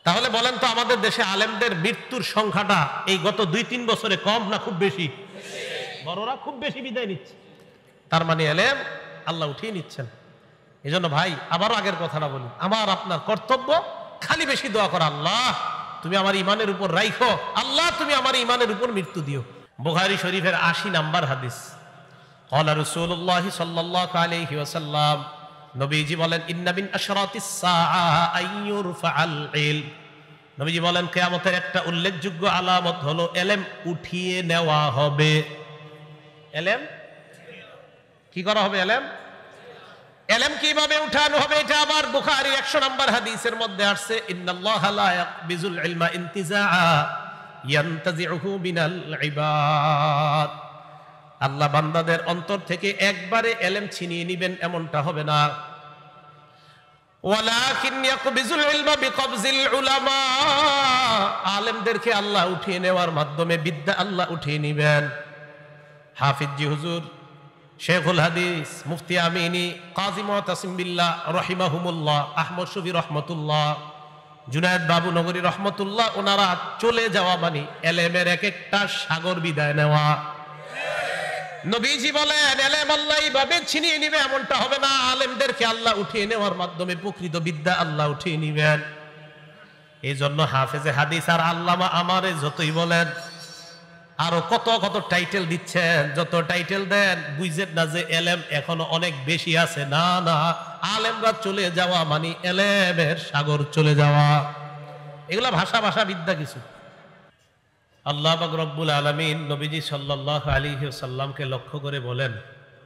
তাহলে বলেন তো আমাদের দেশে আলেমদের মৃত্যুর সংখ্যাটা এই গত 2-3 বছরে কম না খুব বেশি? বড়রা খুব বেশি বিদায় নিচ্ছে। তার মানে এলেম আল্লাহ উঠিয়ে নিচ্ছেন। এই জন্য ভাই আবারও আগের কথাটা বলি, আমার আপনার কর্তব্য খালি বেশি দোয়া করা, আল্লাহ তুমি আমার ইমানের উপর রাইখো, আল্লাহ তুমি আমার ইমানের উপর মৃত্যু দিও। বুখারী শরীফের 80 নাম্বার হাদিস, ক্বালা রাসূলুল্লাহ সাল্লাল্লাহু আলাইহি ওয়াসাল্লাম, নবীজি বলেন, ইন্না মিন আশরাতিস সাআ আইয়ুরফাআল ইলম। নবীজি বলেন কিয়ামতের একটা উল্লেখযোগ্য আলামত হলো এলেম উঠিয়ে নেওয়া হবে। এলেম কি করা হবে? এলেম কিভাবে উঠানো হবে? এটা আবার বুখারী 100 নম্বর হাদিসের মধ্যে আসছে, ইন্নাল্লাহা লা ইয়াকবিজুল ইলমা ইনতিজাআ ইয়ানতাজিউহু মিনাল ইবাদ। আল্লাহ বান্দাদের অন্তর থেকে একবারে এলেম ছিনিয়ে নেবেন এমনটা হবে না, ওয়ালাকিন ইয়াকবিজুল ইলমা বিকবজিল উলামা। আলেমদেরকে আল্লাহ উঠিয়ে নেওয়ার মাধ্যমে বিদ্যা আল্লাহ উঠিয়ে নেবেন। হাফিজ জি হুজুর, শেখুল হাদিস, মুফতি আমিনী, কাজী মুতাসিম বিল্লাহ রহিমাহুমুল্লাহ, আহমদ শফি রহমতুল্লাহ, জুনায়েদ বাবু নগরী রহমতুল্লাহ, ওনারা চলে যাওয়া মানে এলেমের এক একটা সাগর বিদায় নেওয়া। নবীজি বলেন এলেম আল্লাহ এইভাবে ছিনিয়ে নিবে এমনটা হবে না, আলেমদেরকে আল্লাহ উঠিয়ে নেওয়ার মাধ্যমে প্রকৃত বিদ্যা আল্লাহ উঠিয়ে নিবেন। এই জন্য হাফেজে হাদিস আর আল্লামা আমারে যতই বলেন, আরো কত কত টাইটেল দিচ্ছেন, যত টাইটেল দেন বুঝেন না যে এলেম এখনো অনেক বেশি আছে। না না, আলেমরা চলে যাওয়া মানে এলেমের সাগর চলে যাওয়া, এগুলা ভাষা বিদ্যা কিছু। আল্লাহ পাক রব্বুল আলামিন নবীজি সাল্লাল্লাহু আলাইহি ওয়াসাল্লামকে লক্ষ্য করে বলেন,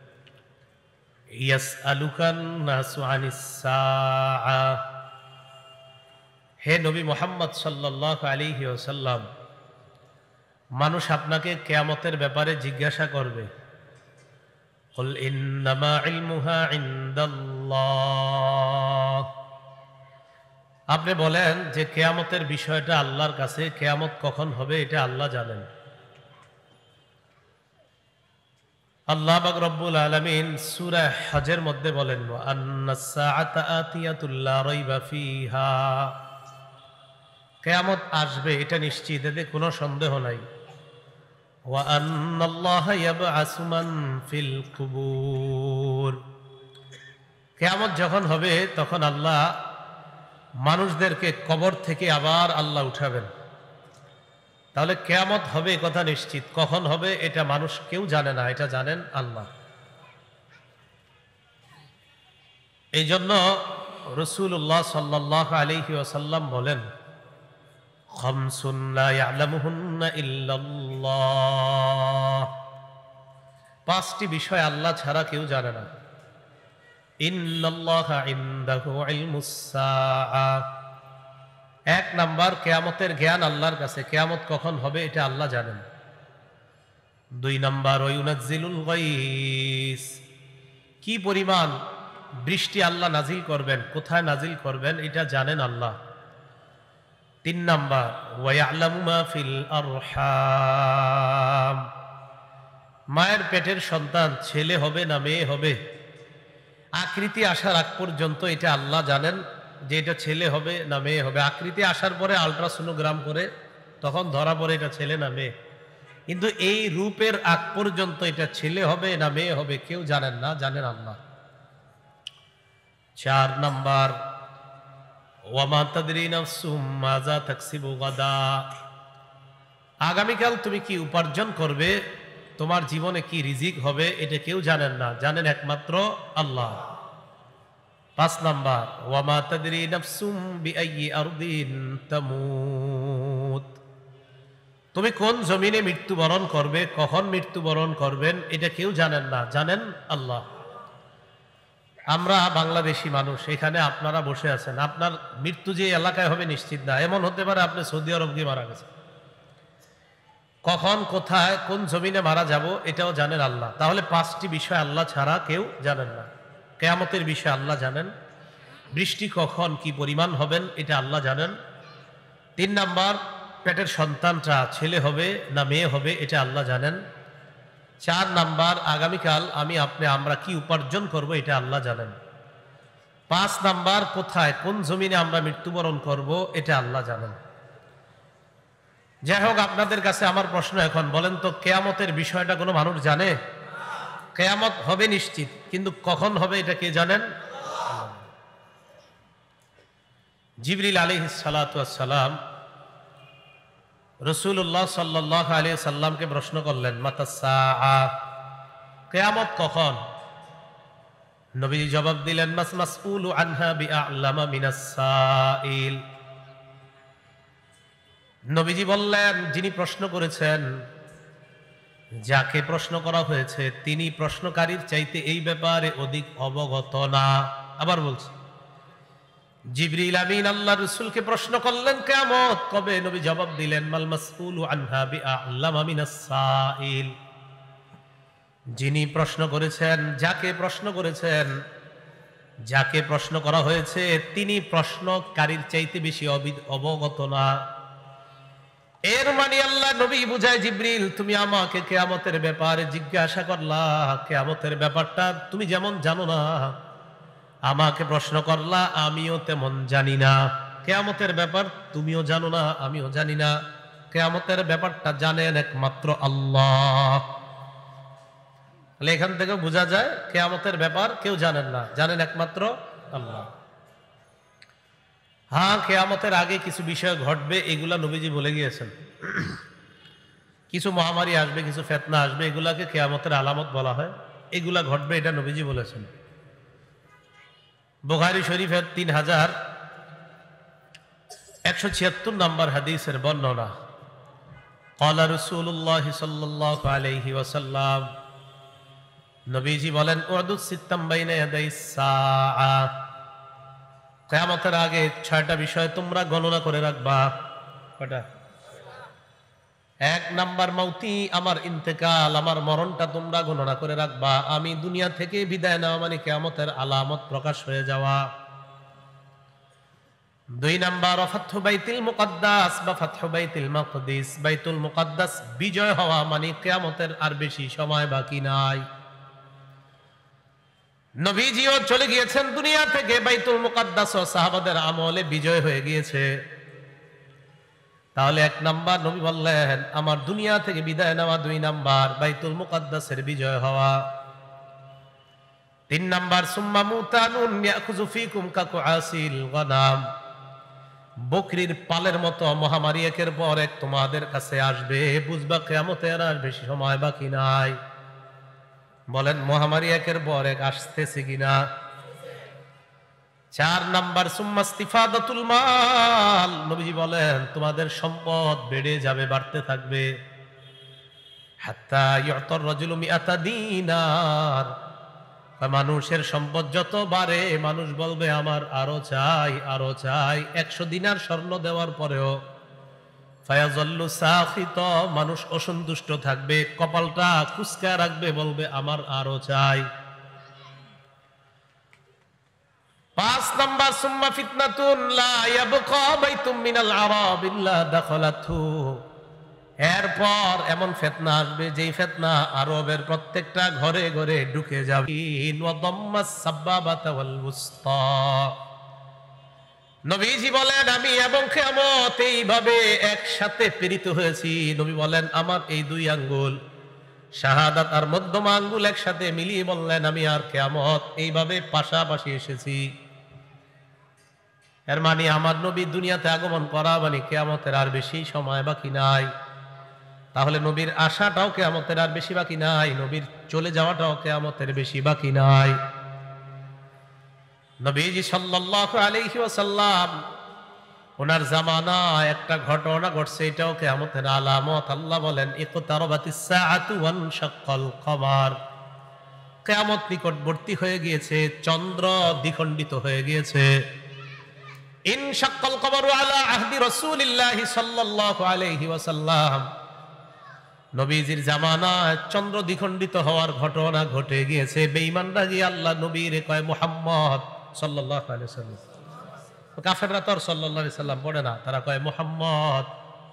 ইয়াসআলুকান নাসু আনিস সাআ। হে নবী মুহাম্মদ সাল্লাল্লাহু আলাইহি ওয়াসাল্লাম, মানুষ আপনাকে কিয়ামতের ব্যাপারে জিজ্ঞাসা করবে। কুল ইন্নামা ইলমুহা ইনদাল্লাহ। আপনি বলেন যে কিয়ামতের বিষয়টা আল্লাহর কাছে, কিয়ামত কখন হবে এটা আল্লাহ জানেন। আল্লাহ পাক রব্বুল আলামিন সূরা হজের মধ্যে বলেন, ওয়া আন্নাস সাআতা আতিয়াতুল লা রাইবা ফিহা। কিয়ামত আসবে এটা নিশ্চিত, এতে কোনো সন্দেহ নাই। ওয়া আন্নাল্লাহা ইয়াবআসু মান ফিল কুবুর। কিয়ামত যখন হবে তখন আল্লাহ মানুষদেরকে কবর থেকে আবার আল্লাহ উঠাবেন। তাহলে কিয়ামত হবে কথা নিশ্চিত, কখন হবে এটা মানুষ কেউ জানে না, এটা জানেন আল্লাহ। এই জন্য রাসূলুল্লাহ সাল্লাল্লাহু আলাইহি ওয়াসাল্লাম বলেন, খামসুন লা ইয়ালামুহুন্না ইল্লাল্লাহ। 5টি বিষয় আল্লাহ ছাড়া কেউ জানে না। ইন্নাল্লাহা ইনদাহু ইলমুস সাআ। 1 নাম্বার, কিয়ামতের জ্ঞান আল্লাহর কাছে, কিয়ামত কখন হবে এটা আল্লাহ জানেন। 2 নাম্বার, ওয়া ইউনাজ্জিলুল গায়স। কি পরিমাণ বৃষ্টি আল্লাহ নাজিল করবেন, কোথায় নাজিল করবেন এটা জানেন আল্লাহ। 3 নাম্বার, ওয়া ইয়ালামু মা ফিল আরহাম। মায়ের পেটের সন্তান ছেলে হবে না মেয়ে হবে, আকৃতি আসার আগ পর্যন্ত এটা আল্লাহ জানেন যে এটা ছেলে হবে না মেয়ে হবে। আকৃতি আসার পরে আল্ট্রাসোনোগ্রাম করে তখন ধরা পড়ে এটা ছেলে না মেয়ে, কিন্তু এই রূপের আগ পর্যন্ত এটা ছেলে হবে না মেয়ে হবে কেউ জানেন না, জানেন আল্লাহ। 4 নাম্বার, ওয়া মা তাদরি নাফসুম মাযা তাকসিবু গাদা। আগামীকাল তুমি কি উপার্জন করবে, তোমার জীবনে কি রিজিক হবে এটা কেউ জানেন না, জানেন একমাত্র আল্লাহ। 5 নাম্বার, ওয়া মা তাদরি নাফসুম বিআইয়ি আরদিন তামুত। তুমি কোন জমিনে মৃত্যুবরণ করবে, কখন মৃত্যুবরণ করবেন এটা কেউ জানেন না, জানেন আল্লাহ। আমরা বাংলাদেশি মানুষ, এখানে আপনারা বসে আছেন, আপনার মৃত্যু যে এলাকায় হবে নিশ্চিত না। এমন হতে পারে আপনি সৌদি আরব গিয়ে মারা গেছেন, কখন কোথায় কোন জমিনে মারা যাব এটাও জানেন আল্লাহ। তাহলে 5টি বিষয় আল্লাহ ছাড়া কেউ জানেন না। কিয়ামতের বিষয় আল্লাহ জানেন, বৃষ্টি কখন কি পরিমাণ হবেন এটা আল্লাহ জানেন। 3 নাম্বার, পেটের সন্তানটা ছেলে হবে না মেয়ে হবে এটা আল্লাহ জানেন। 4 নাম্বার, আগামীকাল আমি আপনি আমরা কি উপার্জন করব এটা আল্লাহ জানেন। 5 নাম্বার, কোথায় কোন জমিনে আমরা মৃত্যুবরণ করব এটা আল্লাহ জানেন। যাই হোক, আপনাদের কাছে আমার প্রশ্ন এখন, বলেন তো কিয়ামতের বিষয়টা কোনো মানুষ জানে? কিয়ামত হবে নিশ্চিত, কিন্তু কখন হবে এটা কে জানেন? জিবরিল আলাইহিস সালাতু ওয়াস সালাম রাসূলুল্লাহ সাল্লাল্লাহু আলাইহি সাল্লামকে প্রশ্ন করলেন, মাতাস সাআ, কিয়ামত কখন? নবীজি জবাব দিলেন, মাস মাসউলু আনহা বিআ'লামা মিনাস সাইল। নবীজি বললেন, যিনি প্রশ্ন করেছেন, যাকে প্রশ্ন করা হয়েছে, তিনি প্রশ্নকারীর চাইতে এই ব্যাপারে অধিক অবগত না। আবার বলছি, জিবরিল আমিন আল্লাহর রাসূলকে প্রশ্ন করলেন কিয়ামত কবে? নবী জবাব দিলেন, মাল মাসউলু আনহা বিআ'লামা মিনাস সাইল। যিনি প্রশ্ন করেছেন, যাকে প্রশ্ন করেছেন, যাকে প্রশ্ন করা হয়েছে, তিনি প্রশ্নকারীর চাইতে বেশি অবগত না। এর মানে আল্লাহ নবী বুঝায়, জিবরিল তুমি আমাকে কিয়ামতের ব্যাপারে জিজ্ঞাসা করলা, কিয়ামতের ব্যাপারটা তুমি যেমন জানো না, আমাকে প্রশ্ন করলা, আমিও তেমন জানি না। কিয়ামতের ব্যাপার তুমিও জানো না, আমিও জানি না। কিয়ামতের ব্যাপারটা জানেন একমাত্র আল্লাহ। তাহলে এখান থেকে বোঝা যায় কিয়ামতের ব্যাপার কেউ জানেন না, জানেন একমাত্র আল্লাহ। হ্যাঁ, কিয়ামতের আগে কিছু বিষয় ঘটবে, এগুলা নবীজি বলে গিয়েছেন। কিছু মহামারী আসবে, কিছু ফিতনা আসবে, এগুলাকে কিয়ামতের আলামত বলা হয়। এগুলা ঘটবে, এটা নবীজি বলেছেন। বুখারী শরীফের 3176 নম্বর হাদিসের বর্ণনা, ক্বালা রাসূলুল্লাহ সাল্লাল্লাহু আলাইহি ওয়াসাল্লাম, নবীজি বলেন, উদুস সিত্তাম বাইনা ইয়াদাইস সাআ, কিয়ামতের আগে 6টা বিষয় তোমরা গণনা করে রাখবা। কয়টা? 1 নাম্বার, মাউতি, আমার ইন্তেকাল, আমার মরণটা তোমরা গণনা করে রাখবা। আমি দুনিয়া থেকে বিদায় নেওয়া মানে কিয়ামতের আলামত প্রকাশ হয়ে যাওয়া। 2 নাম্বার, ফাতহু বাইতুল মুকাদ্দাস বা ফাতহু বাইতুল মাকদিস, বাইতুল মুকাদ্দাস বিজয় হওয়া মানে কিয়ামতের আর বেশি সময় বাকি নাই। নবীজিও চলে গিয়েছেন দুনিয়া থেকে, বাইতুল মুকাদ্দাস ও সাহাবাদের আমলে বিজয় হয়ে গিয়েছে। তাহলে 1 নাম্বার নবী বললেন আমার দুনিয়া থেকে বিদায় নেওয়া, 2 নাম্বার বাইতুল মুকাদ্দাসের বিজয় হওয়া, 3 নাম্বার সুম্মা মুতানুন ইয়াখুযু ফীকুম কাকুআসিল গনাম, বকরির পালের মতো মহামারী একের পর এক তোমাদের কাছে আসবে, বুঝবা কিয়ামতের আর বেশি সময় বাকি নাই। বলেন মহামারী একের পর এক আসতেছে কিনা? 4 নাম্বার সুম্মা ইস্তিফাদাতুল মাল, নবীজি বলেন তোমাদের সম্পদ বেড়ে যাবে, বাড়তে থাকবে। হাত্তা ইউতার রাজুলু মিআতা দিনার, মানুষের সম্পদ যত বাড়ে মানুষ বলবে আমার আরো চাই, আরো চাই। 100 দিনার স্বর্ণ দেওয়ার পরেও ফায়াযাল্লু সাখিত, মানুষ অসন্তুষ্ট থাকবে, কপালটা কুঁচকা রাখবে, বলবে আমার আরো চাই। 5 নাম্বার সুম্মা ফিতনাতুন লা ইয়াবকা বাইতুম মিনাল আরাব ইল্লা দাখালাতহু, এরপর এমন ফিতনা আসবে যেই ফিতনা আরবের প্রত্যেকটা ঘরে ঘরে ঢুকে যাবে। ওয়া দাম্মাস সাবাবাতা ওয়াল উসতা, নবীজি বলেন আমি এবং কিয়ামত এইভাবে একসাথে প্রেরিত হয়েছি। নবী বলেন আমার এই 2 আঙ্গুল শাহাদাত আর মধ্যমা আঙ্গুল একসাথে মিলিয়ে বললেন আমি আর কিয়ামত এইভাবে পাশাপাশি এসেছি। এর মানে আমার নবী দুনিয়াতে আগমন করা মানে কিয়ামতের আর বেশি সময় বাকি নাই। তাহলে নবীর আশাটাও কিয়ামতের আর বেশি বাকি নাই, নবীর চলে যাওয়াটাও কিয়ামতের বেশি বাকি নাই। নবীজি সাল্লাল্লাহু আলাইহি ওয়াসাল্লাম ওনার জামানায় একটা ঘটনা ঘটছে, এটাও কিয়ামতের আলামত। আল্লাহ বলেন ইকতারাবাতিস সাআতু ওয়ানশাক্কাল কমার, কিয়ামত নিকটবর্তী হয়ে গিয়েছে, চন্দ্র দ্বিখণ্ডিত হয়ে গিয়েছে। ইনশাক্কাল কমারু আলা আহদি রাসূলিল্লাহি সাল্লাল্লাহু আলাইহি ওয়াসাল্লাম, নবীজির জামানায় চন্দ্র দ্বিখণ্ডিত হওয়ার ঘটনা ঘটে গিয়েছে। বেঈমানরা গিয়ে আল্লাহ নবীর কয় মুহাম্মদ সাল্লাল্লাহু আলাইহি ওয়াসাল্লাম, কাফেররা তো আর সাল্লাল্লাহু আলাইহি সাল্লাম পড়ে না, তারা কয় মুহাম্মদ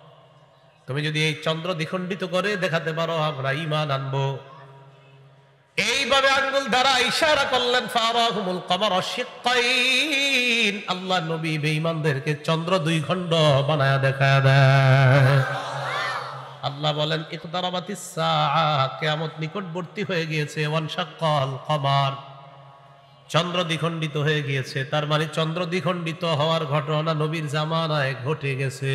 তুমি যদি এই চন্দ্র দ্বিখণ্ডিত করে দেখাতে পারো আমরা ঈমান আনবো। এইভাবে আঙ্গুল দ্বারা ইশারা করলেন, ফারাহুমুল কমর শিক্কাইন, আল্লাহ নবী বেঈমানদেরকে চন্দ্র দুই খণ্ড বানায়া দেখায় দেয়। আল্লাহ বলেন ইকতারাবাতিস সাআ, কিয়ামত নিকটবর্তী হয়ে গিয়েছে, ওয়ানশাক্কাল কমার, চন্দ্র দ্বিখণ্ডিত হয়ে গিয়েছে। তার মানে চন্দ্র দ্বিখণ্ডিত হওয়ার ঘটনা নবীর জামানায় ঘটে গেছে।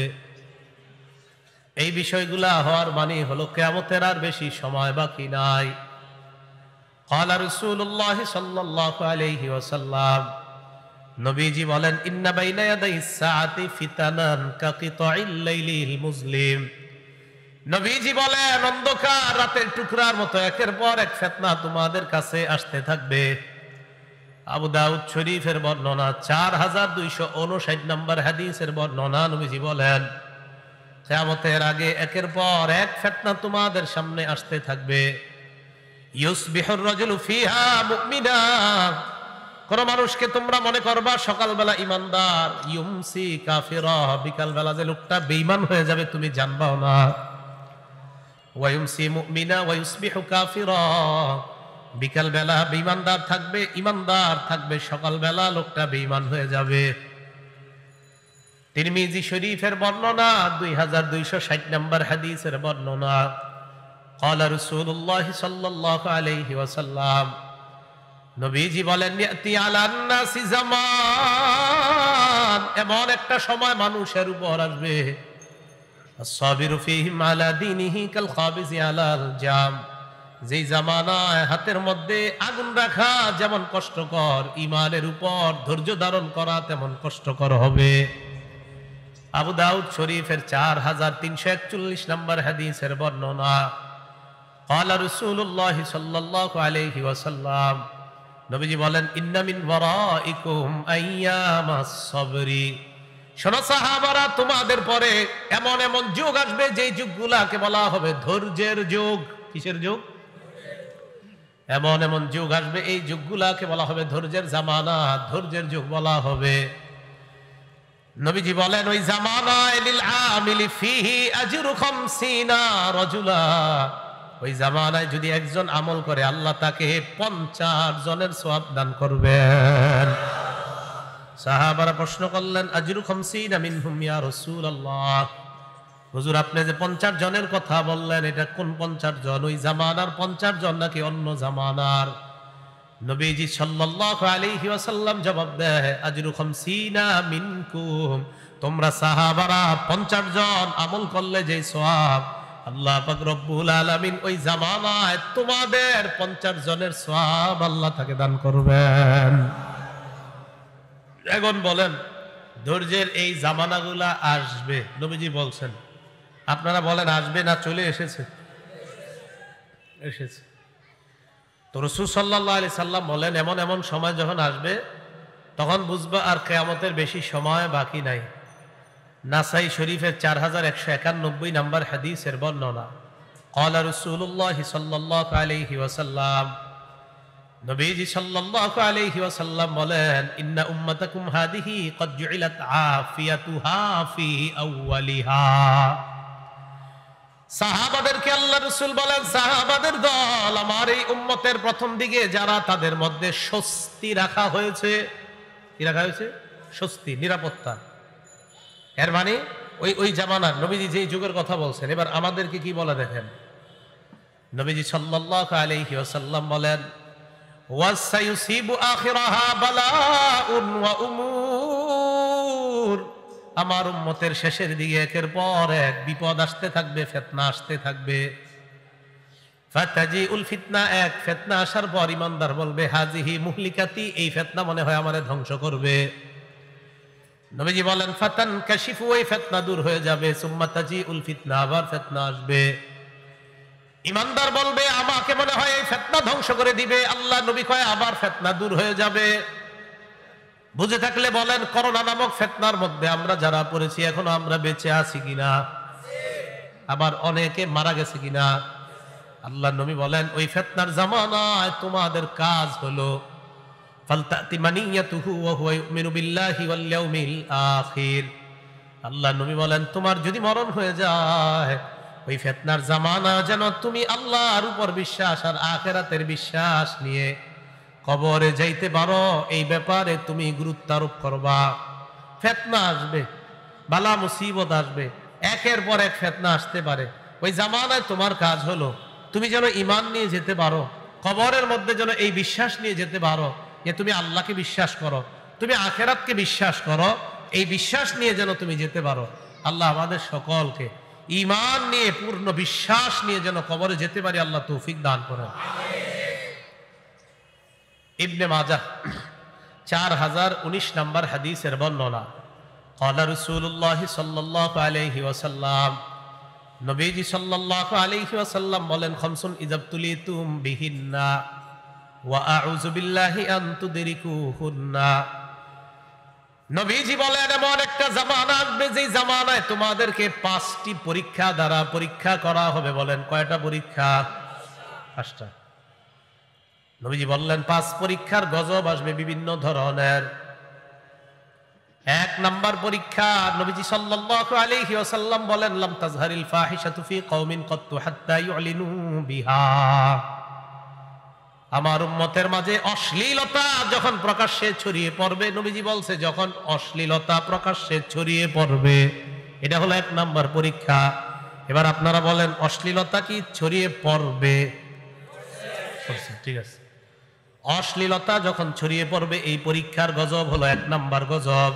এই বিষয়গুলা হওয়ার মানে হলো কিয়ামতের আর বেশি সময় বাকি নাই। ক্বালা রাসূলুল্লাহ সাল্লাল্লাহু আলাইহি ওয়াসাল্লাম, নবীজি বলেন ইন্না বাইনা ইয়াদাইস সাআতি ফিতানান কাকিতাইল লাইলিল মুজলিম। নবীজি বলেন অন্ধকার রাতের টুকরার মতো একের পর এক ফিতনা তোমাদের কাছে আসতে থাকবে। আবু দাউদ শরীফের বর্ণনা, 4259 নম্বর হাদিসের বর্ণনা, নবীজি বলেন কিয়ামতের আগে একের পর এক ফিতনা তোমাদের সামনে আসতে থাকবে। ইউসবিহুর রাজুলু ফিহা মুমিনা, কোন মানুষকে তোমরা মনে করবা সকালবেলা ইমানদার, ইউমসি কাফিরা, বিকালবেলা যে লোকটা বেঈমান হয়ে যাবে তুমি জানবাও না। ওয়া ইউমসি মুমিনা ওয়া ইউসবিহু কাফিরা, বিকালবেলা বেঈমানদার থাকবে, ইমানদার থাকবে, সকালবেলা লোকটা বেঈমান হয়ে যাবে। তিরমিজি শরীফের বর্ণনা, 2260 নম্বর হাদিসের বর্ণনা, ক্বালা রাসূলুল্লাহ সাল্লাল্লাহু আলাইহি ওয়াসাল্লাম, নবীজি বলেন ইয়াতি আলান নাসি জামান, এমন একটা সময় মানুষের উপর আসবে, আস-সাবিরু ফীহিম আলা দীনিহি কাল খাবিজি আলাল জাম, যেই জামানায় হাতের মধ্যে আগুন রাখা যেমন কষ্টকর, ঈমানের উপর ধৈর্য ধারণ করা তেমন কষ্টকর হবে। আবু দাউদ শরীফের 4341 নম্বর হাদিসের বর্ণনা, ক্বালা রাসূলুল্লাহ সাল্লাল্লাহু আলাইহি ওয়াসাল্লাম, নবীজি বলেন ইন্না মিন ওয়ারাইকুম আইয়ামাস সাবরি, শোনো সাহাবারা, তোমাদের পরে এমন এমন যুগ আসবে যেই যুগগুলাকে বলা হবে ধৈর্যের যুগ। কিসের যুগ? এমন এমন যুগ আসবে, এই যুগগুলাকে বলা হবে ধৈর্যের জামানা, ধৈর্যের যুগ বলা হবে। নবীজি বলেন ওই জামানায় লিল আমিলি ফিহি আজরু 50 রাজুলা, ওই জামানায় যদি একজন আমল করে আল্লাহ তাকে 50 জনের সওয়াব দান করবেন। সাহাবারা প্রশ্ন করলেন আজরু 50 মিনহুম ইয়া রাসূলুল্লাহ, হুজুর আপনি যে 50 জনের কথা বললেন এটা কোন 50 জন? ওই জামানার 50 জন নাকি অন্য জামানার? নবীজি সাল্লাল্লাহু আলাইহি ওয়াসাল্লাম জবাব দেয় আজরু 50 মিনকুম, তোমরা সাহাবারা 50 জন আমল করলে যে সওয়াব আল্লাহ পাক রব্বুল আলামিন ওই জামানায় তোমাদের 50 জনের সওয়াব আল্লাহ তাকে দান করবেন। এখন বলেন ধৈর্যের এই জামানাগুলা আসবে, নবীজি বলছেন, আপনারা বলেন আসবে না চলে এসেছে? এসেছে। তো রাসূল সাল্লাল্লাহু আলাইহি সাল্লাম বলেন এমন এমন সময় যখন আসবে তখন বুঝবা আর কিয়ামতের বেশি সময় বাকি নাই। নাসাই শরীফের 4191 নম্বর হাদিসের বর্ণনা, ক্বালা রাসূলুল্লাহ সাল্লাল্লাহু আলাইহি ওয়াসাল্লাম, নবীজি সাল্লাল্লাহু আলাইহি ওয়াসাল্লাম বলেন ইন্না উম্মাতাকুম হাদিহি ক্বাদ জুইলাত আফিয়াতুহা ফি আউয়ালিহা। সাহাবাদেরকে আল্লাহ রাসূল বলেন সাহাবাদের দল, আমার এই উম্মতের প্রথম দিকে যারা, তাদের মধ্যে স্বস্তি রাখা হয়েছে। কি রাখা হয়েছে? স্বস্তি, নিরাপত্তা। এর মানে ওই জামানার নবীজি যেই যুগের কথা বলছেন, এবার আমাদেরকে কি বলে দেখেন। নবীজি সাল্লাল্লাহু আলাইহি ওয়াসাল্লাম বলেন ওয়াসায়ুসিবু আখিরাহা বালাউন ওয়া উমুর, আমার উম্মতের শেষের দিকে একের পর এক বিপদ আসতে থাকবে, ফিতনা আসতে থাকবে। ফাতাজিউল ফিতনা, এক ফিতনা আসার পর ইমানদার বলবে হাজিহি মুহলিকাতি, এই ফিতনা মনে হয় আমারে ধ্বংস করবে। নবীজি বলেন ফাতান কাশিফু, ওই ফিতনা দূর হয়ে যাবে। সুম্মা তাজিউল ফিতনা, আবার ফিতনা আসবে। ইমানদার বলবে আমাকে মনে হয় এই ফিতনা ধ্বংস করে দিবে। আল্লাহ নবী কয় আবার ফিতনা দূর হয়ে যাবে। বুঝে থাকলে বলেন করোনা নামক ফিতনার মধ্যে আমরা যারা পড়েছি এখনো আমরা বেঁচে আছি কিনা? আবার অনেকে মারা গেছে কিনা? আল্লাহ নবী বলেন ওই ফিতনার জামানায় তোমাদের কাজ হলো ফালতাতি মানিয়াতুহু ওয়া হুয়া ইউমিনু বিল্লাহি ওয়াল ইয়াউমিল আখির। আল্লাহ নবী বলেন তোমার যদি মরণ হয়ে যায় ওই ফিতনার জামানা যেন তুমি আল্লাহর উপর বিশ্বাস আর আখিরাতের বিশ্বাস নিয়ে কবরে যাইতে পারো, এই ব্যাপারে তুমি গুরুত্ব আরোপ করবা। ফিতনা আসবে, বালা মুসিবত আসবে, একের পর এক ফিতনা আসতে পারে। ওই জামানায় তোমার কাজ হলো তুমি যেন ঈমান নিয়ে যেতে পারো, কবরের মধ্যে যেন এই বিশ্বাস নিয়ে যেতে পারো যে তুমি আল্লাহকে বিশ্বাস করো, তুমি আখিরাতকে বিশ্বাস করো। এই বিশ্বাস নিয়ে যেন তুমি যেতে পারো। আল্লাহ আমাদের সকলকে ঈমান নিয়ে, পূর্ণ বিশ্বাস নিয়ে যেন কবরে যেতে পারি, আল্লাহ তৌফিক দান করেন। ইবনে মাজাহ 4019 নম্বর হাদিসের বর্ণনা। ক্বালা রাসূলুল্লাহ সাল্লাল্লাহু আলাইহি ওয়াসাল্লাম, নবীজি সাল্লাল্লাহু আলাইহি ওয়াসাল্লাম বলেন, খামসুন ইযাবতুলিতুম বিহিন্না ওয়া আউযু বিল্লাহি আন তুদরিকুহুন্না। নবীজি বলেন, এমন একটা জামানা আসবে যে জামানায় তোমাদেরকে 5টি পরীক্ষা দ্বারা পরীক্ষা করা হবে। বলেন কয়টা পরীক্ষা? 5টা। নবীজি বললেন 5 পরীক্ষার গজব আসবে বিভিন্ন ধরনের। 1 নাম্বার পরীক্ষা, নবীজি সাল্লাল্লাহু আলাইহি ওয়াসাল্লাম বলেন, লাম তাজহারিল ফাহিশাতু ফি কওমিন কাত্তু হাত্তা ইউলিনু বিহা। আমার উম্মতের মাঝে অশ্লীলতা যখন প্রকাশ্যে ছড়িয়ে পড়বে, নবীজি বলছে যখন অশ্লীলতা প্রকাশ্যে ছড়িয়ে পড়বে, এটা হলো 1 নাম্বার পরীক্ষা। এবার আপনারা বলেন অশ্লীলতা কি ছড়িয়ে পড়বে? ঠিক আছে, অশ্লীলতা যখন ছড়িয়ে পড়বে এই পরীক্ষার গজব হলো 1 নাম্বার গজব,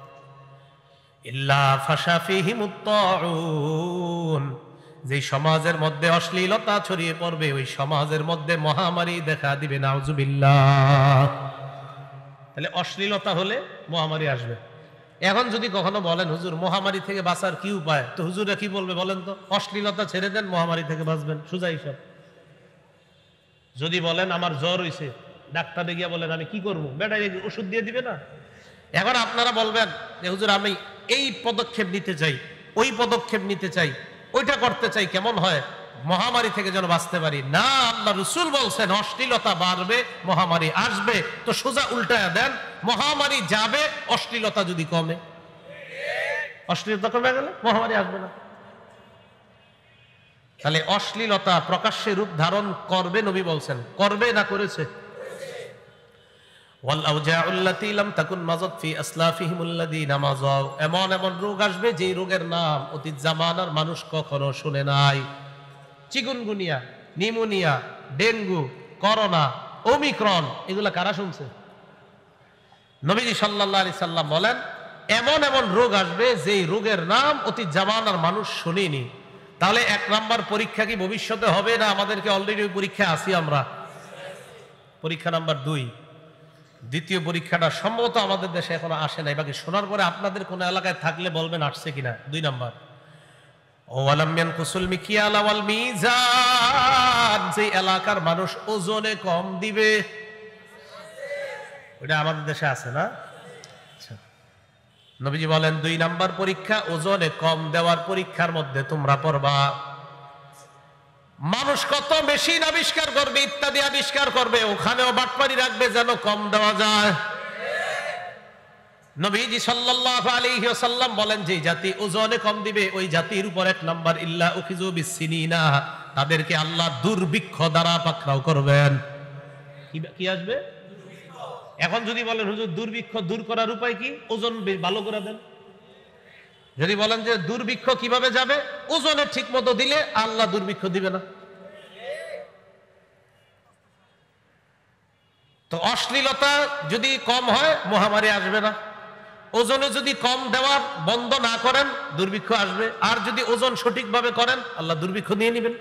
ইল্লা ফাশা ফীহিমুত তাউন। যে সমাজের মধ্যে অশ্লীলতা ছড়িয়ে পড়বে ওই সমাজের মধ্যে মহামারী দেখা দিবে, নাউজুবিল্লাহ। তাহলে অশ্লীলতা হলে মহামারী আসবে। এখন যদি কখনো বলেন হুজুর মহামারী থেকে বাঁচার কি উপায়, তো হুজুরা কি বলবে বলেন তো? অশ্লীলতা ছেড়ে দেন, মহামারী থেকে বাঁচবেন, সোজা হিসাব। যদি বলেন আমার জ্বর হইছে, ডাক্তারে গিয়া বলেন আমি কি করবো, বেটাই ওষুধ দিয়ে দিবে না? এখন আপনারা বলবেন যে হুজুর আমি এই পদক্ষেপ নিতে চাই, ওই পদক্ষেপ নিতে চাই, ওইটা করতে চাই, কেমন হয় মহামারী থেকে যেন বাঁচতে পারি। না, আল্লাহ রাসূল বলছেন অশ্লীলতা বাড়বে, মহামারী আসবে। তো সোজা উল্টায়া দেন, মহামারী যাবে অশ্লীলতা যদি কমে। অশ্লীলতা কমে গেলে মহামারী আসবে না। তাহলে অশ্লীলতা প্রকাশ্যে রূপ ধারণ করবে, নবী বলছেন করবে না করেছে? ওয়াল আউজাউল্লাতী লাম তাকুন মাযাত ফি আসলাফিহিমুল্লাযীনা মাযাউ। এমন এমন রোগ আসবে যে রোগের নাম অতীত জামানার মানুষ কখনো শুনে নাই। Chikungunya, pneumonia, dengue, corona, omicron, এগুলা কারা শুনছে? নবীজি সাল্লাল্লাহু আলাইহি সাল্লাম বলেন এমন এমন রোগ আসবে যে রোগের নাম অতীত জামানার মানুষ শুনেনি। তাহলে 1 নাম্বার পরীক্ষা কি ভবিষ্যতে হবে না আমাদেরকে অলরেডি ওই পরীক্ষা আছি আমরা? পরীক্ষা নাম্বার 2। দ্বিতীয় পরীক্ষাটা সম্ভবত আমাদের দেশে এখনো আসে নাই, বাকি শোনার পরে আপনাদের কোন এলাকায় থাকলে বলবেন আসছে কিনা। 2 নাম্বার, ওয়ালাম ইয়ানকুসুল মিকিয়াল ওয়াল মিজান। যে এলাকার মানুষ ওজনে কম দিবে, ওটা আমাদের দেশে আছে না? আচ্ছা, নবীজি বলেন 2 নাম্বার পরীক্ষা ওজনে কম দেওয়ার পরীক্ষার মধ্যে তোমরা পড়বা। মানুষ কত মেশিন আবিষ্কার করবে, ইত্যাদি আবিষ্কার করবে, ওখানেও বাটপারি রাখবে যেন কম দেওয়া যায়। নবীজি সাল্লাল্লাহু আলাইহি ওয়াসাল্লাম বলেন যে জাতি ওজনে কম দিবে ওই জাতির উপর 1 নাম্বার ইল্লা উখিযু বিসসিনিনা, তাদেরকে আল্লাহ দুর্ভিক্ষ দ্বারা পাকড়াও করবেন। কি আসবে? এখন যদি বলেন হুজুর দুর্ভিক্ষ দূর করার উপায় কি, ওজন ভালো করে দেন। যদি বলেন যে দুর্ভিক্ষ কিভাবে যাবে, ওজনে ঠিক মতো দিলে আল্লাহ দুর্ভিক্ষ দিবে না। তো অশ্লীলতা যদি কম হয় মহামারী আসবে না। ওজনে যদি কম দেওয়ার বন্ধ না করেন দুর্ভিক্ষ আসবে, আর যদি ওজন সঠিকভাবে করেন আল্লাহ দুর্ভিক্ষ নিয়ে নেবেন।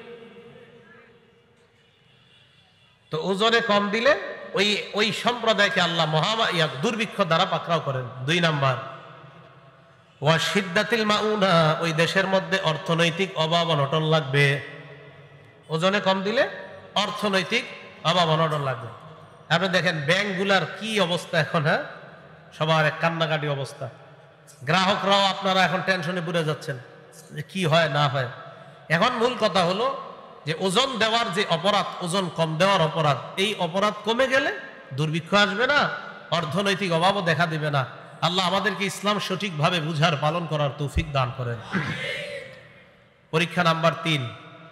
তো ওজনে কম দিলে ওই সম্প্রদায়কে আল্লাহ দুর্ভিক্ষ দ্বারা পাকড়াও করেন। 2 নাম্বার, ওয়া শিদ্দাতিল মাউনা, ওই দেশের মধ্যে অর্থনৈতিক অভাব অনটন লাগবে। ওজনে কম দিলে অর্থনৈতিক অভাব অনটন লাগবে। আপনি দেখেন ব্যাংকগুলার কি অবস্থা এখন, হ্যাঁ, সবার এক কান্নাকাটি অবস্থা। গ্রাহকরাও আপনারা এখন টেনশনে পড়ে যাচ্ছেন যে কি হয় না হয়। এখন মূল কথা হলো যে ওজন দেওয়ার যে অপরাধ, ওজন কম দেওয়ার অপরাধ, এই অপরাধ কমে গেলে দুর্ভিক্ষ আসবে না, অর্থনৈতিক অভাবও দেখা দিবে না। আল্লাহ আমাদেরকে ইসলাম সঠিকভাবে বুঝার পালন করার তৌফিক দান করেন। পরীক্ষা নাম্বার 3।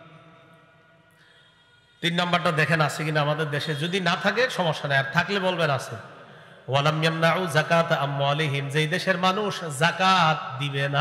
3 নাম্বারটা দেখেন আছে কিনা আমাদের দেশে। যদি না থাকে সমস্যা নেই, আর থাকলে বলবেন আছে। ওয়ালাম ইয়ামনাউ যাকাত আমওয়ালিহিম, যেই দেশের মানুষ যাকাত দিবে না।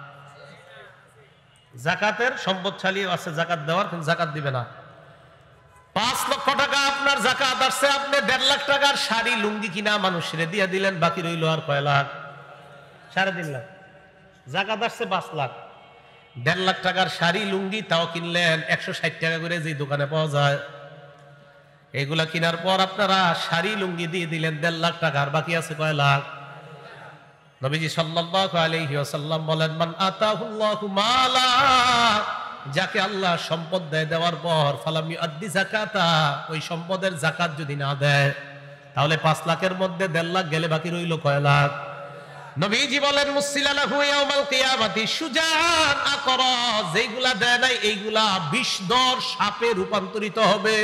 যাকাতের সম্পদশালী আছে যাকাত দেওয়ার, কিন্তু যাকাত দিবে না। 5 লক্ষ টাকা আপনার যাকাত আসছে, আপনি 1.5 লাখ টাকার শাড়ি লুঙ্গি কিনা মানুষের দিয়ে দিলেন, বাকি রইল আর কয় লাখ? 3.5 লাখ। যাকাত আসছে 5 লাখ, 1.5 লাখ টাকার শাড়ি লুঙ্গি তাও কিনলেন 160 টাকা করে, যে দোকানে পাওয়া যায়। এগুলা কেনার পর আপনারা শাড়ি লুঙ্গি দিয়ে দিলেন 1.5 লাখ টাকা, আর বাকি আছে কয় লাখ? নবীজি সাল্লাল্লাহু আলাইহি ওয়াসাল্লাম বলেন, মান আতাহুল্লাহু মালা, যাকে আল্লাহ সম্পদ দেয়, দেওয়ার পর ফালাম ইউআদ্দি যাকাতা, ওই সম্পদের যাকাত যদি না দেয়, তাহলে 5 লাখের মধ্যে 1.5 লাখ গেলে বাকি রইল কয় লাখ? নবীজি বলেন, মুসিলালাহু ইয়াউমাল কিয়ামাতি শুজাআন আকরা, যেগুলা দেয় নাই এইগুলা বিষধর সাপে রূপান্তরিত হবে।